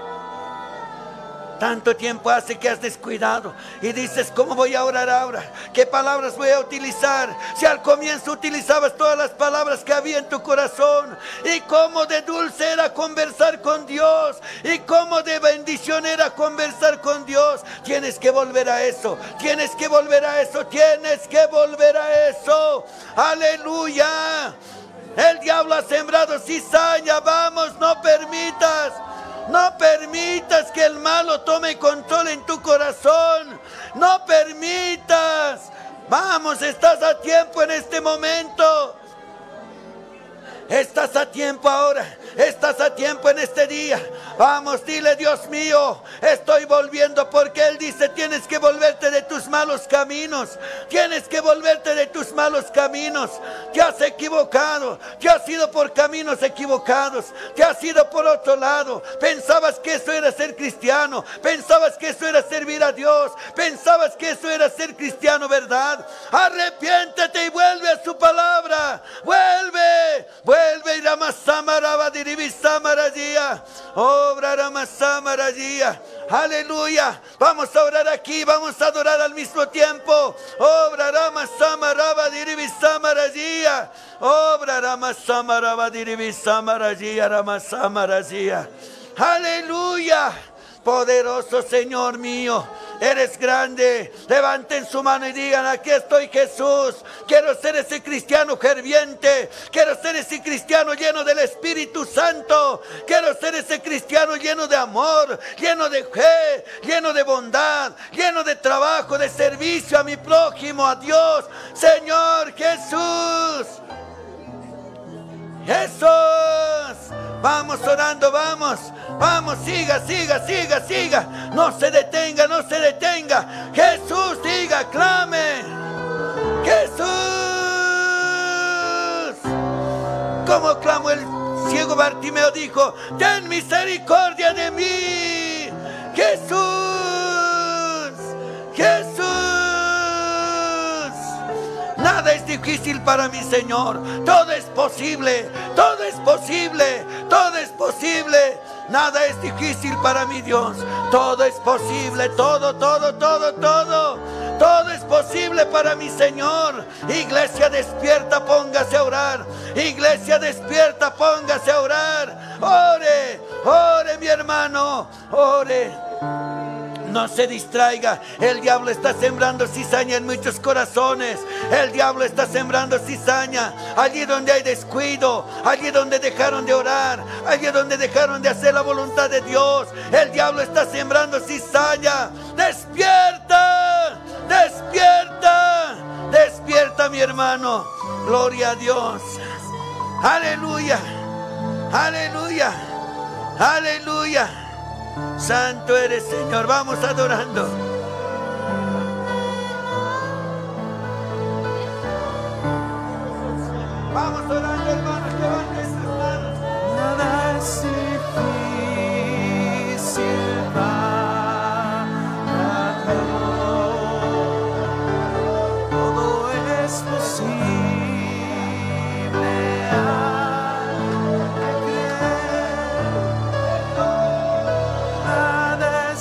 Tanto tiempo hace que has descuidado y dices: ¿cómo voy a orar ahora? ¿Qué palabras voy a utilizar? Si al comienzo utilizabas todas las palabras que había en tu corazón. Y cómo de dulce era conversar con Dios. Y cómo de bendición era conversar con Dios. Tienes que volver a eso. Tienes que volver a eso. Tienes que volver a eso. Aleluya. El diablo ha sembrado cizaña. Vamos, no permitas. No permitas que el malo tome control en tu corazón. No permitas. Vamos, estás a tiempo en este momento. Estás a tiempo ahora estás a tiempo en este día. Vamos, dile: Dios mío, estoy volviendo, porque Él dice: tienes que volverte de tus malos caminos. Tienes que volverte de tus malos caminos. Te has equivocado, te has ido por caminos equivocados, te has ido por otro lado. Pensabas que eso era ser cristiano, pensabas que eso era servir a Dios, pensabas que eso era ser cristiano, ¿verdad? Arrepiéntete y vuelve a su palabra. Vuelve, vuelve. Aleluya. Vamos a orar aquí, vamos a adorar al mismo tiempo. Obra Rama Samaraba Diribi Samarajia. Obra Rama Samaraba Diribi Samarajia Rama Samarajia. Aleluya. Poderoso Señor mío, eres grande. Levanten su mano y digan: aquí estoy, Jesús. Quiero ser ese cristiano ferviente. Quiero ser ese cristiano lleno del Espíritu Santo. Quiero ser ese cristiano lleno de amor, lleno de fe, lleno de bondad, lleno de trabajo, de servicio a mi prójimo, a Dios. Señor Jesús. Jesús. Vamos orando, vamos. Vamos, siga, siga, siga, siga. No se detenga, no se detenga. Jesús, diga, clame. Jesús. Como clamó el ciego Bartimeo, dijo: ten misericordia de mí. Jesús. Jesús. Nada es difícil para mi Señor. Todo es posible. Todo es posible. Todo es posible. Nada es difícil para mi Dios. Todo es posible. Todo es posible para mi Señor. Iglesia, despierta, póngase a orar. Iglesia, despierta, póngase a orar. Ore, ore, mi hermano. Ore. No se distraiga. El diablo está sembrando cizaña en muchos corazones. El diablo está sembrando cizaña allí donde hay descuido, allí donde dejaron de orar, allí donde dejaron de hacer la voluntad de Dios. El diablo está sembrando cizaña. Despierta, despierta, despierta, mi hermano. Gloria a Dios. Aleluya, aleluya, aleluya. Santo eres, Señor. Vamos adorando. Vamos orando, hermanos. Levanten sus manos. Nada es difícil para Dios. Todo es posible al que cree. Nada es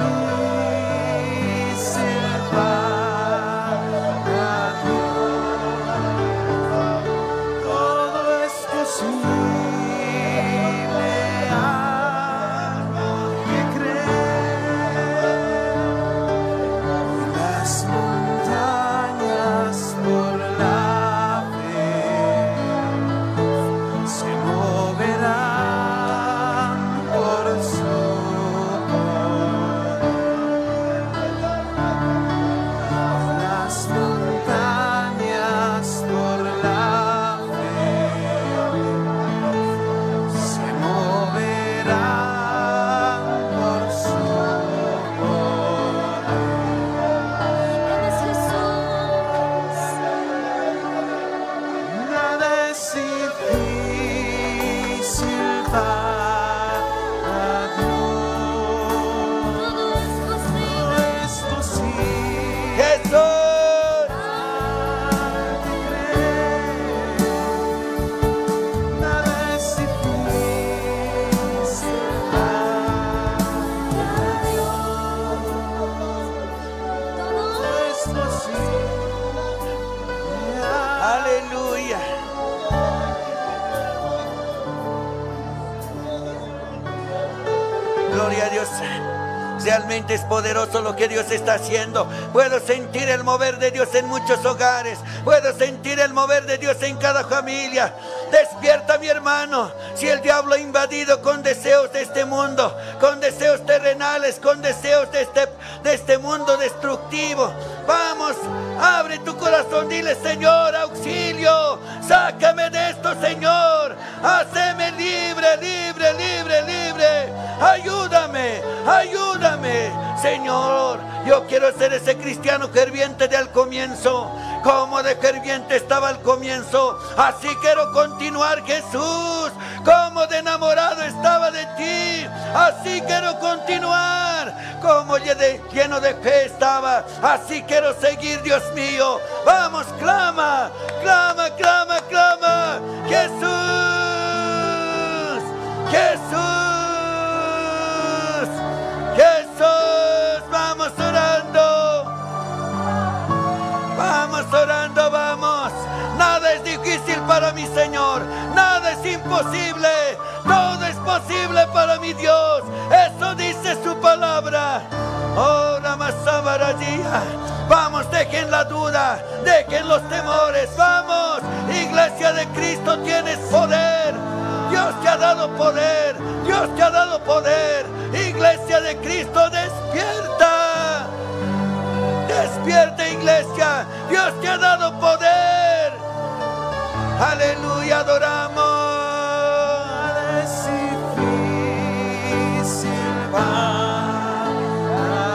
difícil para Dios. Todo es posible al que cree. Las montañas por la fe se moverán por su poder. Las montañas por la fe se moverán por su poder. Nada es difícil para Dios. Todo es posible Jesús. al que cree. Nada es difícil para Dios. Todo es posible. Aleluya. Gloria a Dios. Realmente es poderoso lo que Dios está haciendo. Puedo sentir el mover de Dios en muchos hogares. Puedo sentir el mover de Dios en cada familia. Despierta, mi hermano. Si el diablo ha invadido con deseos de este mundo, con deseos terrenales, con deseos de este mundo destructivo, vamos, abre tu corazón, dile: Señor, auxilio, sácame de esto, Señor, háceme libre, libre, libre, libre, libre. Ayúdame, ayúdame, Señor. Yo quiero ser ese cristiano ferviente de al comienzo. Como de ferviente estaba al comienzo, así quiero continuar, Jesús. Como de enamorado estaba de ti, así quiero continuar. Como lleno de fe estaba, así quiero seguir, Dios mío. Vamos, clama, clama, clama, clama. Jesús, Jesús, Jesús. Vamos orando, vamos orando, vamos. Nada es difícil para mi Señor, nada es imposible, todo es posible para mi Dios. Eso dice su palabra. Oh, Ramasabaradía. Vamos, dejen la duda, dejen los temores. Vamos, Iglesia de Cristo, tienes poder. Dios te ha dado poder, Dios te ha dado poder. Iglesia de Cristo, despierta. Despierta, iglesia, Dios te ha dado poder. Aleluya, adoramos. Es difícil para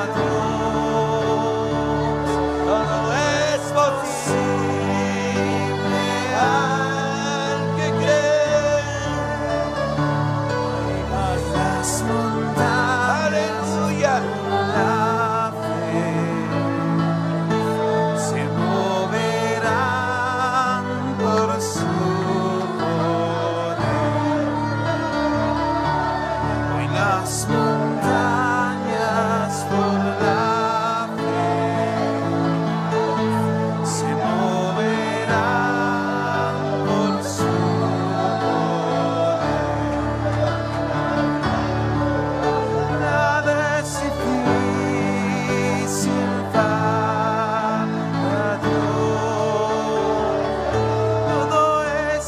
Dios, Todo es posible al que cree. las montañas, Aleluya. la fe se moverán por su poder. Hoy las montañas por la fe se moverán por su poder. Nada es difícil para Dios, todo es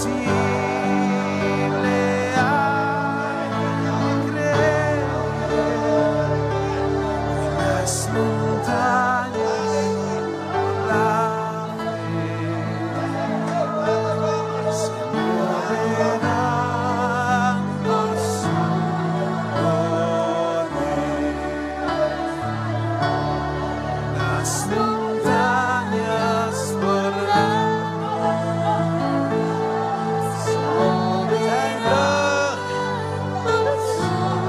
posible al creer. Las montañas, la fe se moverán por su poder. Las montañas por la se moverán por su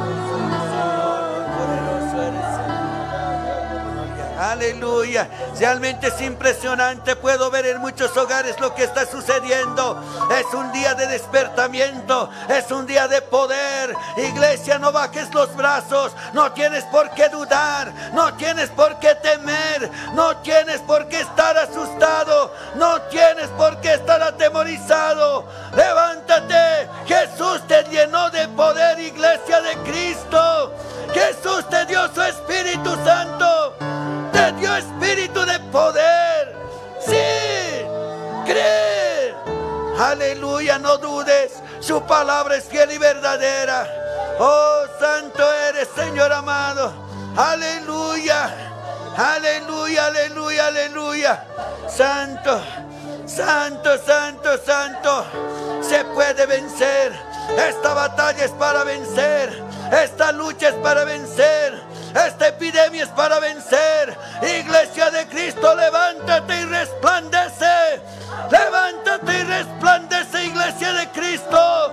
Poderoso eres, Señor. Aleluya. Realmente es impresionante. Puedo ver en muchos hogares lo que está sucediendo. Es un día de despertamiento. Es un día de poder. Iglesia, no bajes los brazos. No tienes por qué dudar. No tienes por qué temer. No tienes por qué estar asustado. No tienes por qué estar atemorizado. Levántate. Jesús te llenó de poder, Iglesia de Cristo. Jesús te dio su Espíritu Santo. Te dio espíritu de poder. Sí, cree. Aleluya, no dudes. Su palabra es fiel y verdadera. Oh, santo eres, Señor amado. Aleluya, aleluya, aleluya, aleluya. Santo, santo, santo, santo. Se puede vencer. Esta batalla es para vencer. Esta lucha es para vencer. Esta epidemia es para vencer. Iglesia de Cristo, levántate y resplandece. Levántate y resplandece, Iglesia de Cristo.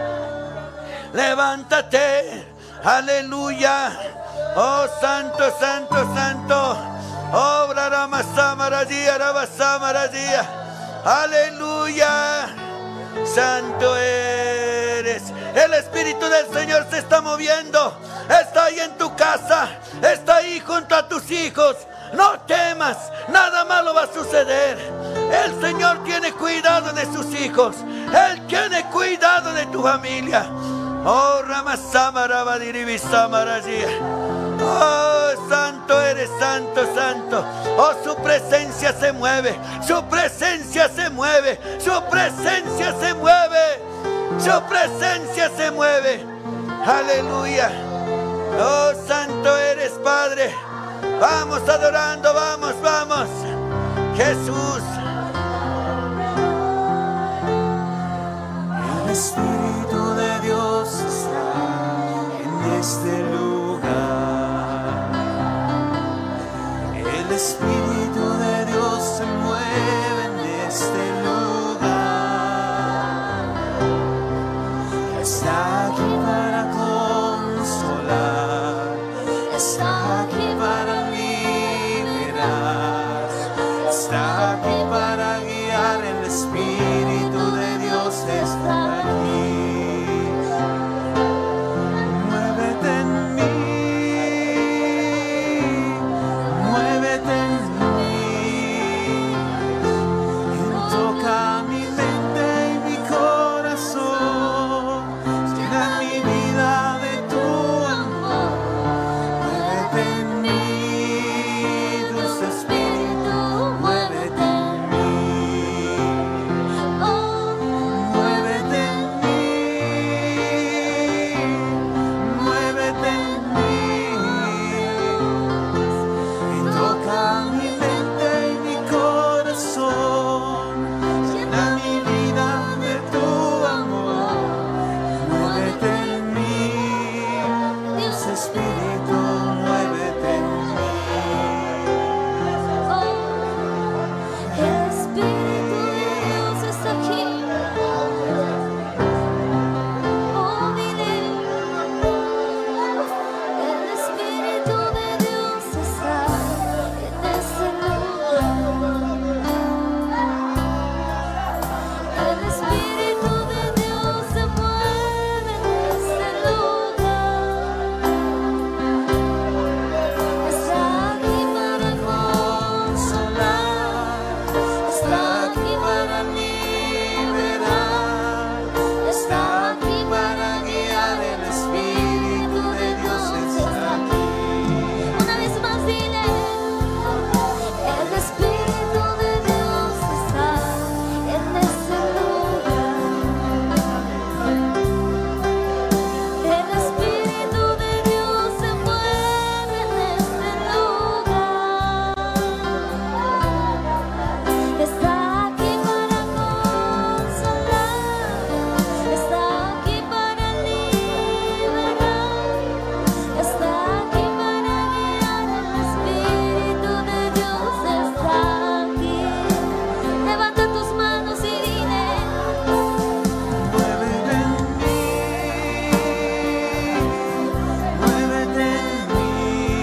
Levántate. Aleluya. Oh, santo, santo, santo. Obra Ramasamarajía, Ramasamarajía. Aleluya. Santo eres. El Espíritu del Señor se está moviendo. Está ahí en tu casa. Está ahí junto a tus hijos. No temas. Nada malo va a suceder. El Señor tiene cuidado de sus hijos. Él tiene cuidado de tu familia. Oh, Ramasamarabadiribisamarajía. Oh, santo eres, santo, santo. Oh, su presencia se mueve. Su presencia se mueve. Su presencia se mueve. Su presencia se mueve. Aleluya. Oh, santo eres, Padre. Vamos adorando, vamos, vamos. Jesús. El Espíritu de Dios este lugar. El Espíritu de Dios se mueve en este lugar. Está aquí para consolar, está aquí para liberar, está aquí para guiar. El Espíritu de Dios está aquí. Muévete en mí, muévete en mí, y toca mi mente y mi corazón, llena mi vida de tu amor. Muévete en mí, dulce Espíritu, muévete en mí. Muévete en mí, muévete en mí, y toca mi mente y mi corazón, llena mi vida de tu amor. Muévete en mí, dulce Espíritu, muévete en mí. El Espíritu de Dios está aquí. Oh, dile. El Espíritu de Dios está en este lugar. El Espíritu de Dios se mueve en este lugar. Está aquí para Consolar, está aquí para liberar, está aquí para guiar. El Espíritu de Dios está aquí. Una vez más dile, el Espíritu de Dios está en este lugar. El Espíritu de Dios se mueve en este lugar. Está aquí para consolar, está aquí para liberar, está aquí para guiar. El Espíritu de Dios está aquí. Levanta tus manos y dile. Muévete en mí, muévete en mí,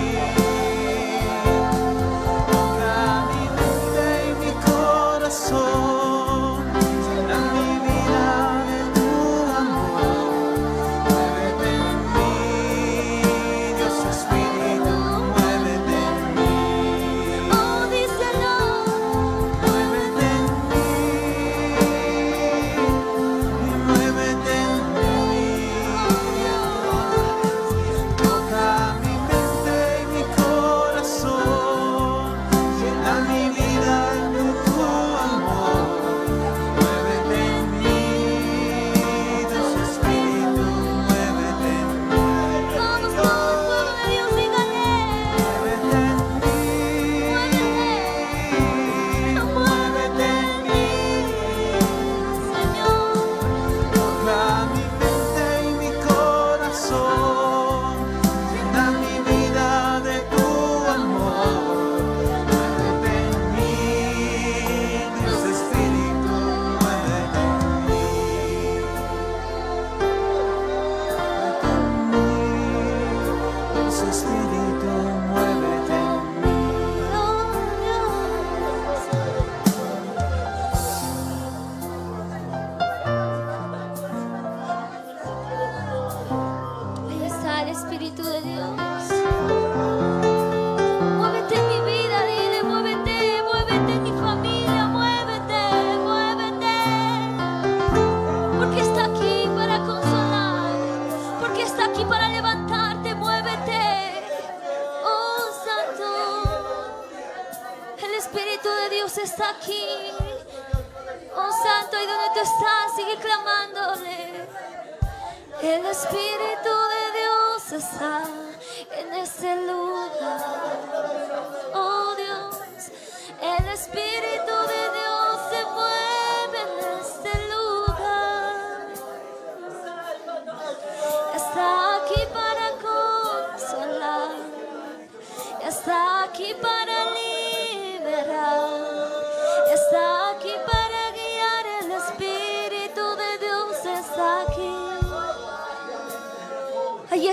toca mi mente y mi corazón, llena mi vida de tu amor. Muévete en mí, Dios Espíritu, muévete en mí. Oh, díselo. Muévete en mí, muévete en mí, toca mi mente y mi corazón, llena mi vida de tu amor. Muévete en mí, Dios Espíritu, muévete en mí. Vamos, pueblo de Dios, dígale. Muévete en mí, muévete en mí, Señor. toca mi mente y mi corazón, llena mi vida de tu amor. Muévete en mí, Dios Espíritu, muévete en mí. Muévete en mí, Dios Espíritu, muévete en mí. Ahí está el Espíritu de Dios. Muévete en mi vida, dile, muévete, muévete en mi familia, muévete, muévete. Porque está aquí para consolar, porque está aquí para levantarte, muévete. Oh, Santo, el Espíritu de Dios está aquí. Oh, Santo, y donde tú estás, sigue clamándole. El Espíritu de Dios está en este lugar. Oh Dios, el Espíritu de Dios se mueve en este lugar. Está aquí para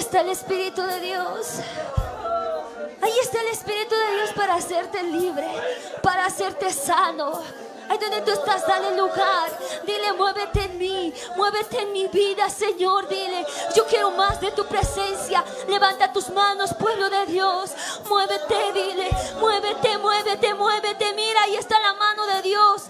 está el Espíritu de Dios. Ahí está el Espíritu de Dios para hacerte libre, para hacerte sano. Ahí donde tú estás, dale lugar. Dile, muévete en mí, muévete en mi vida, Señor. Dile, yo quiero más de tu presencia. Levanta tus manos, pueblo de Dios. Muévete, dile, muévete, muévete, muévete. Mira, ahí está la mano de Dios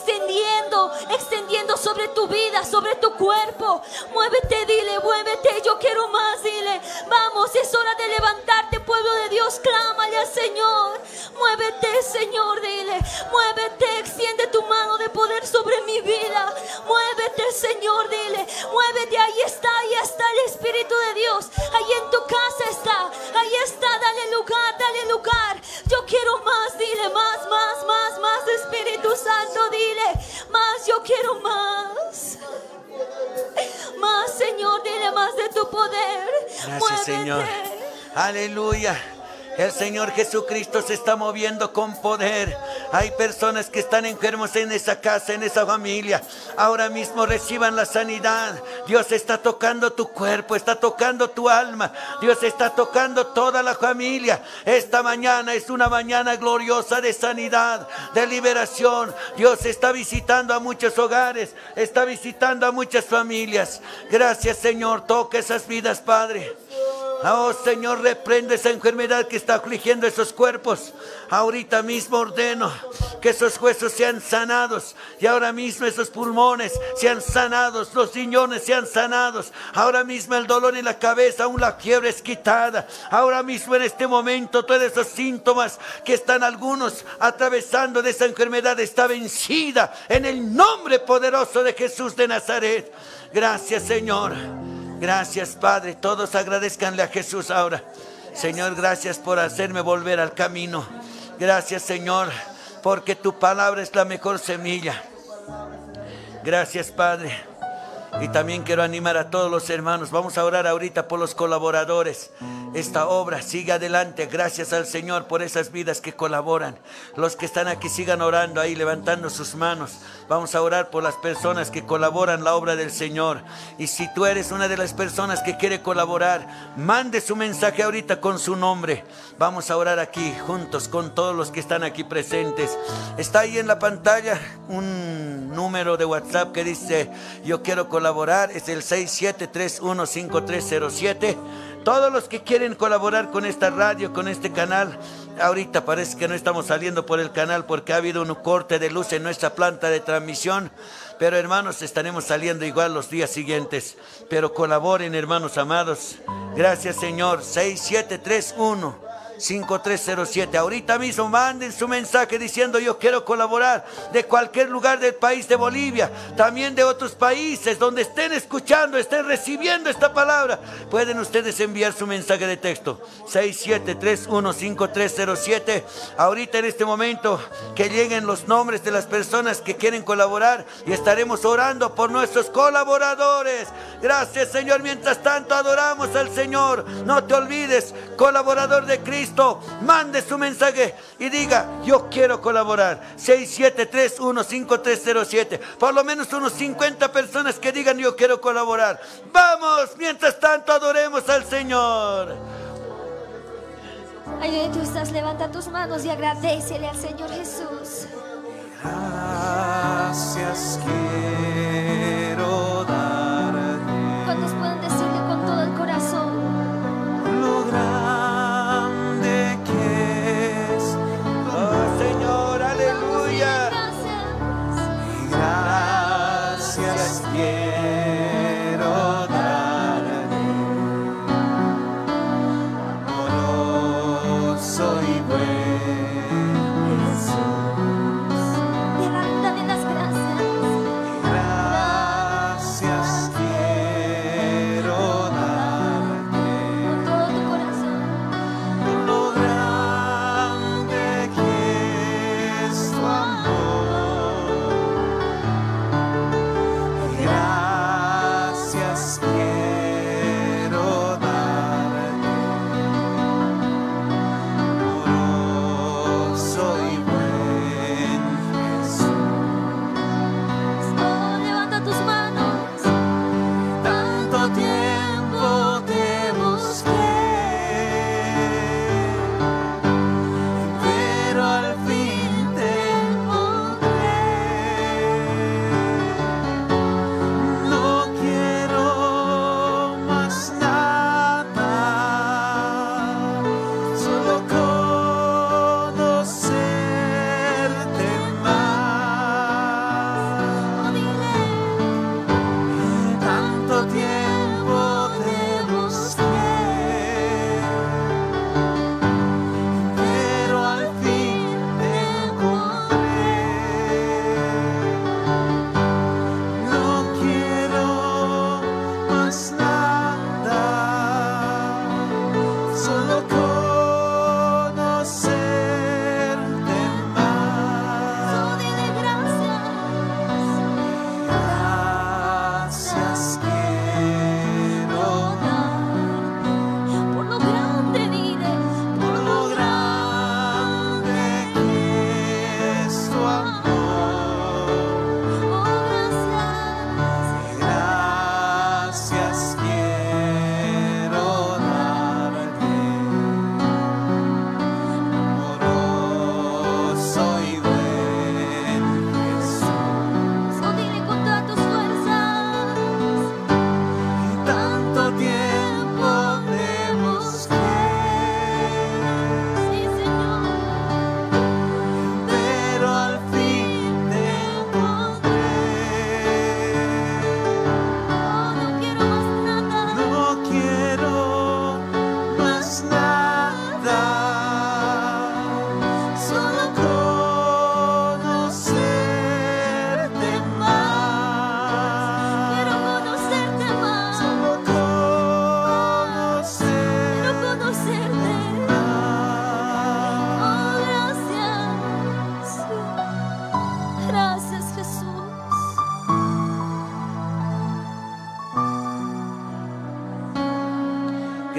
extendiendo sobre tu vida, sobre tu cuerpo. Muévete, dile, muévete, yo quiero más, dile. Vamos, es hora de levantarte, pueblo de Dios. Clámale al Señor. Muévete, Señor, dile, muévete, extiende tu mano de poder sobre mi vida. Muévete, Señor, dile, muévete. Ahí está el Espíritu de Dios. Ahí en tu casa está, ahí está. Dale lugar. Yo quiero más, dile, más, Espíritu Santo, dile, más, yo quiero más. Más, Señor, dile, más de tu poder. Gracias, Muévete. Señor. Aleluya. El Señor Jesucristo se está moviendo con poder. Hay personas que están enfermos en esa casa, en esa familia. Ahora mismo reciban la sanidad. Dios está tocando tu cuerpo, está tocando tu alma. Dios está tocando toda la familia. Esta mañana es una mañana gloriosa de sanidad, de liberación. Dios está visitando a muchos hogares, está visitando a muchas familias. Gracias, Señor. Toca esas vidas, Padre. Oh, Señor, reprende esa enfermedad que está afligiendo esos cuerpos. Ahorita mismo ordeno que esos huesos sean sanados. Y ahora mismo esos pulmones sean sanados. Los riñones sean sanados. Ahora mismo el dolor en la cabeza, aún la fiebre es quitada. Ahora mismo en este momento todos esos síntomas que están algunos atravesando de esa enfermedad está vencida. En el nombre poderoso de Jesús de Nazaret. Gracias, Señor. Gracias, Padre. Todos agradezcanle a Jesús ahora. Señor, gracias por hacerme volver al camino. Gracias, Señor, porque tu palabra es la mejor semilla. Gracias, Padre. Y también quiero animar a todos los hermanos. Vamos a orar ahorita por los colaboradores. Esta obra sigue adelante. Gracias al Señor por esas vidas que colaboran. Los que están aquí sigan orando ahí, levantando sus manos. Vamos a orar por las personas que colaboran la obra del Señor. Y si tú eres una de las personas que quiere colaborar, mande su mensaje ahorita con su nombre. Vamos a orar aquí juntos con todos los que están aquí presentes. Está ahí en la pantalla un número de WhatsApp que dice: yo quiero colaborar. Es el 67315307. Todos los que quieren colaborar con esta radio, con este canal. Ahorita parece que no estamos saliendo por el canal porque ha habido un corte de luz en nuestra planta de transmisión. Pero hermanos, estaremos saliendo igual los días siguientes. Pero colaboren, hermanos amados. Gracias, Señor. 6731-5307. Ahorita mismo manden su mensaje diciendo: yo quiero colaborar, de cualquier lugar del país de Bolivia, también de otros países donde estén escuchando, estén recibiendo esta palabra. Pueden ustedes enviar su mensaje de texto 6731-5307. Ahorita en este momento que lleguen los nombres de las personas que quieren colaborar y estaremos orando por nuestros colaboradores. Gracias, Señor. Mientras tanto adoramos al Señor. No te olvides, colaborador de Cristo, mande su mensaje y diga: yo quiero colaborar. 6731-5307. Por lo menos unos 50 personas que digan: yo quiero colaborar. Vamos, mientras tanto adoremos al Señor. Ahí donde tú estás, levanta tus manos y agradécele al Señor Jesús. Gracias quiero darte. ¿Cuántos pueden decirle con todo el corazón? Lo grande que es. Oh, Señor, aleluya. Y gracias quiero darte. Amoroso y bueno Jesús, dale las gracias. gracias quiero darte. Con todo tu corazón. Por lo grande que es tu amor. Gracias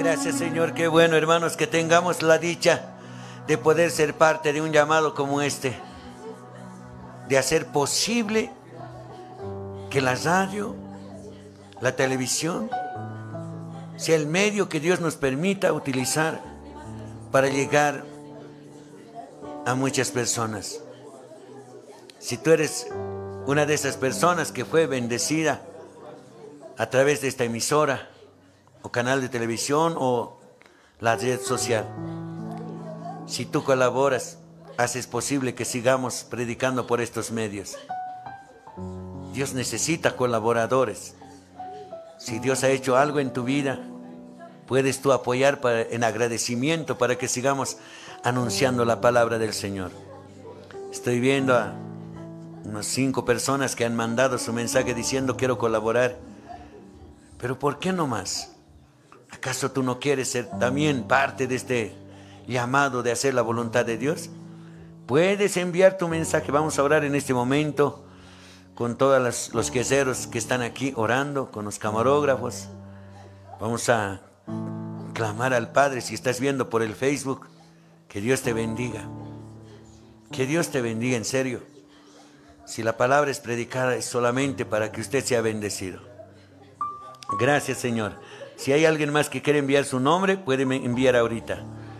Gracias, Señor. Qué bueno, hermanos, que tengamos la dicha de poder ser parte de un llamado como este, de hacer posible que la radio, la televisión, sea el medio que Dios nos permita utilizar para llegar a muchas personas. Si tú eres una de esas personas que fue bendecida a través de esta emisora o canal de televisión o la red social, si tú colaboras, haces posible que sigamos predicando por estos medios. Dios necesita colaboradores. Si Dios ha hecho algo en tu vida, puedes tú apoyar en agradecimiento para que sigamos anunciando la palabra del Señor. Estoy viendo a unas 5 personas que han mandado su mensaje diciendo quiero colaborar. Pero ¿por qué no más? ¿Acaso tú no quieres ser también parte de este llamado de hacer la voluntad de Dios? Puedes enviar tu mensaje. Vamos a orar en este momento con todos los queseros que están aquí orando, con los camarógrafos. Vamos a clamar al Padre. Si estás viendo por el Facebook, que Dios te bendiga. Que Dios te bendiga, en serio. Si la palabra es predicada es solamente para que usted sea bendecido. Gracias, Señor. Si hay alguien más que quiere enviar su nombre, puede enviar ahorita.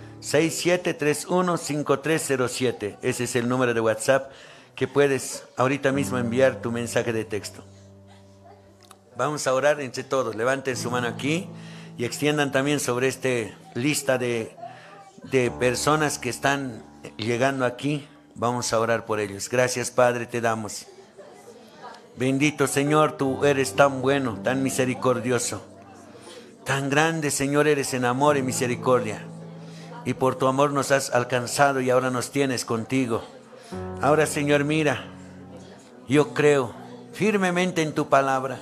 6731-5307. Ese es el número de WhatsApp que puedes ahorita mismo enviar tu mensaje de texto. Vamos a orar entre todos. Levanten su mano aquí y extiendan también sobre esta lista de personas que están llegando aquí. Vamos a orar por ellos. Gracias, Padre, te damos. Bendito Señor, tú eres tan bueno, tan misericordioso. Tan grande, Señor, eres en amor y misericordia. Y por tu amor nos has alcanzado y ahora nos tienes contigo. Ahora, Señor, mira, yo creo firmemente en tu palabra.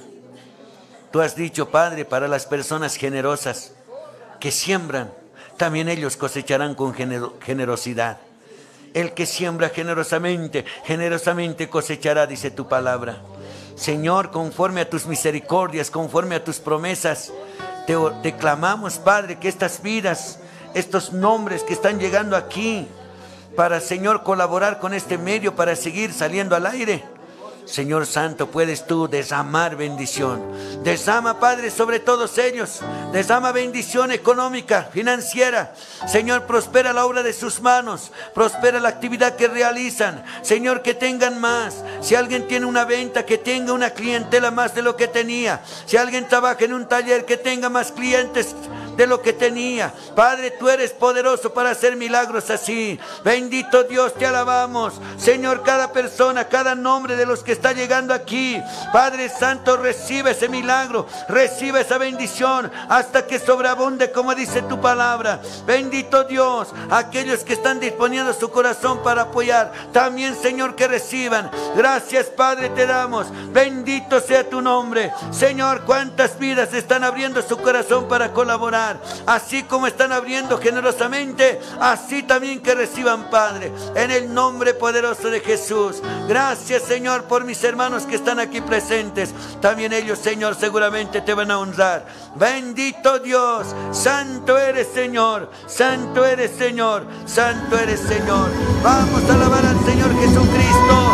Tú has dicho, Padre, para las personas generosas que siembran, también ellos cosecharán con generosidad. El que siembra generosamente, generosamente cosechará, dice tu palabra. Señor, conforme a tus misericordias, conforme a tus promesas, te clamamos, Padre, que estas vidas, estos nombres que están llegando aquí, para, Señor, colaborar con este medio, para seguir saliendo al aire. Señor Santo, puedes tú derramar bendición. Derrama, Padre, sobre todos ellos. Derrama bendición económica, financiera. Señor, prospera la obra de sus manos. Prospera la actividad que realizan. Señor, que tengan más. Si alguien tiene una venta, que tenga una clientela más de lo que tenía. Si alguien trabaja en un taller, que tenga más clientes de lo que tenía. Padre, tú eres poderoso para hacer milagros así. Bendito Dios, te alabamos. Señor, cada persona, cada nombre de los que está llegando aquí, Padre Santo, recibe ese milagro, recibe esa bendición hasta que sobreabunde, como dice tu palabra. Bendito Dios, aquellos que están disponiendo su corazón para apoyar, también, Señor, que reciban. Gracias, Padre, te damos. Bendito sea tu nombre. Señor, cuántas vidas están abriendo su corazón para colaborar. Así como están abriendo generosamente, así también que reciban, Padre, en el nombre poderoso de Jesús. Gracias, Señor, por mis hermanos que están aquí presentes. También ellos, Señor, seguramente te van a honrar. Bendito Dios, santo eres, Señor, santo eres, Señor, santo eres, Señor. Vamos a alabar al Señor Jesucristo.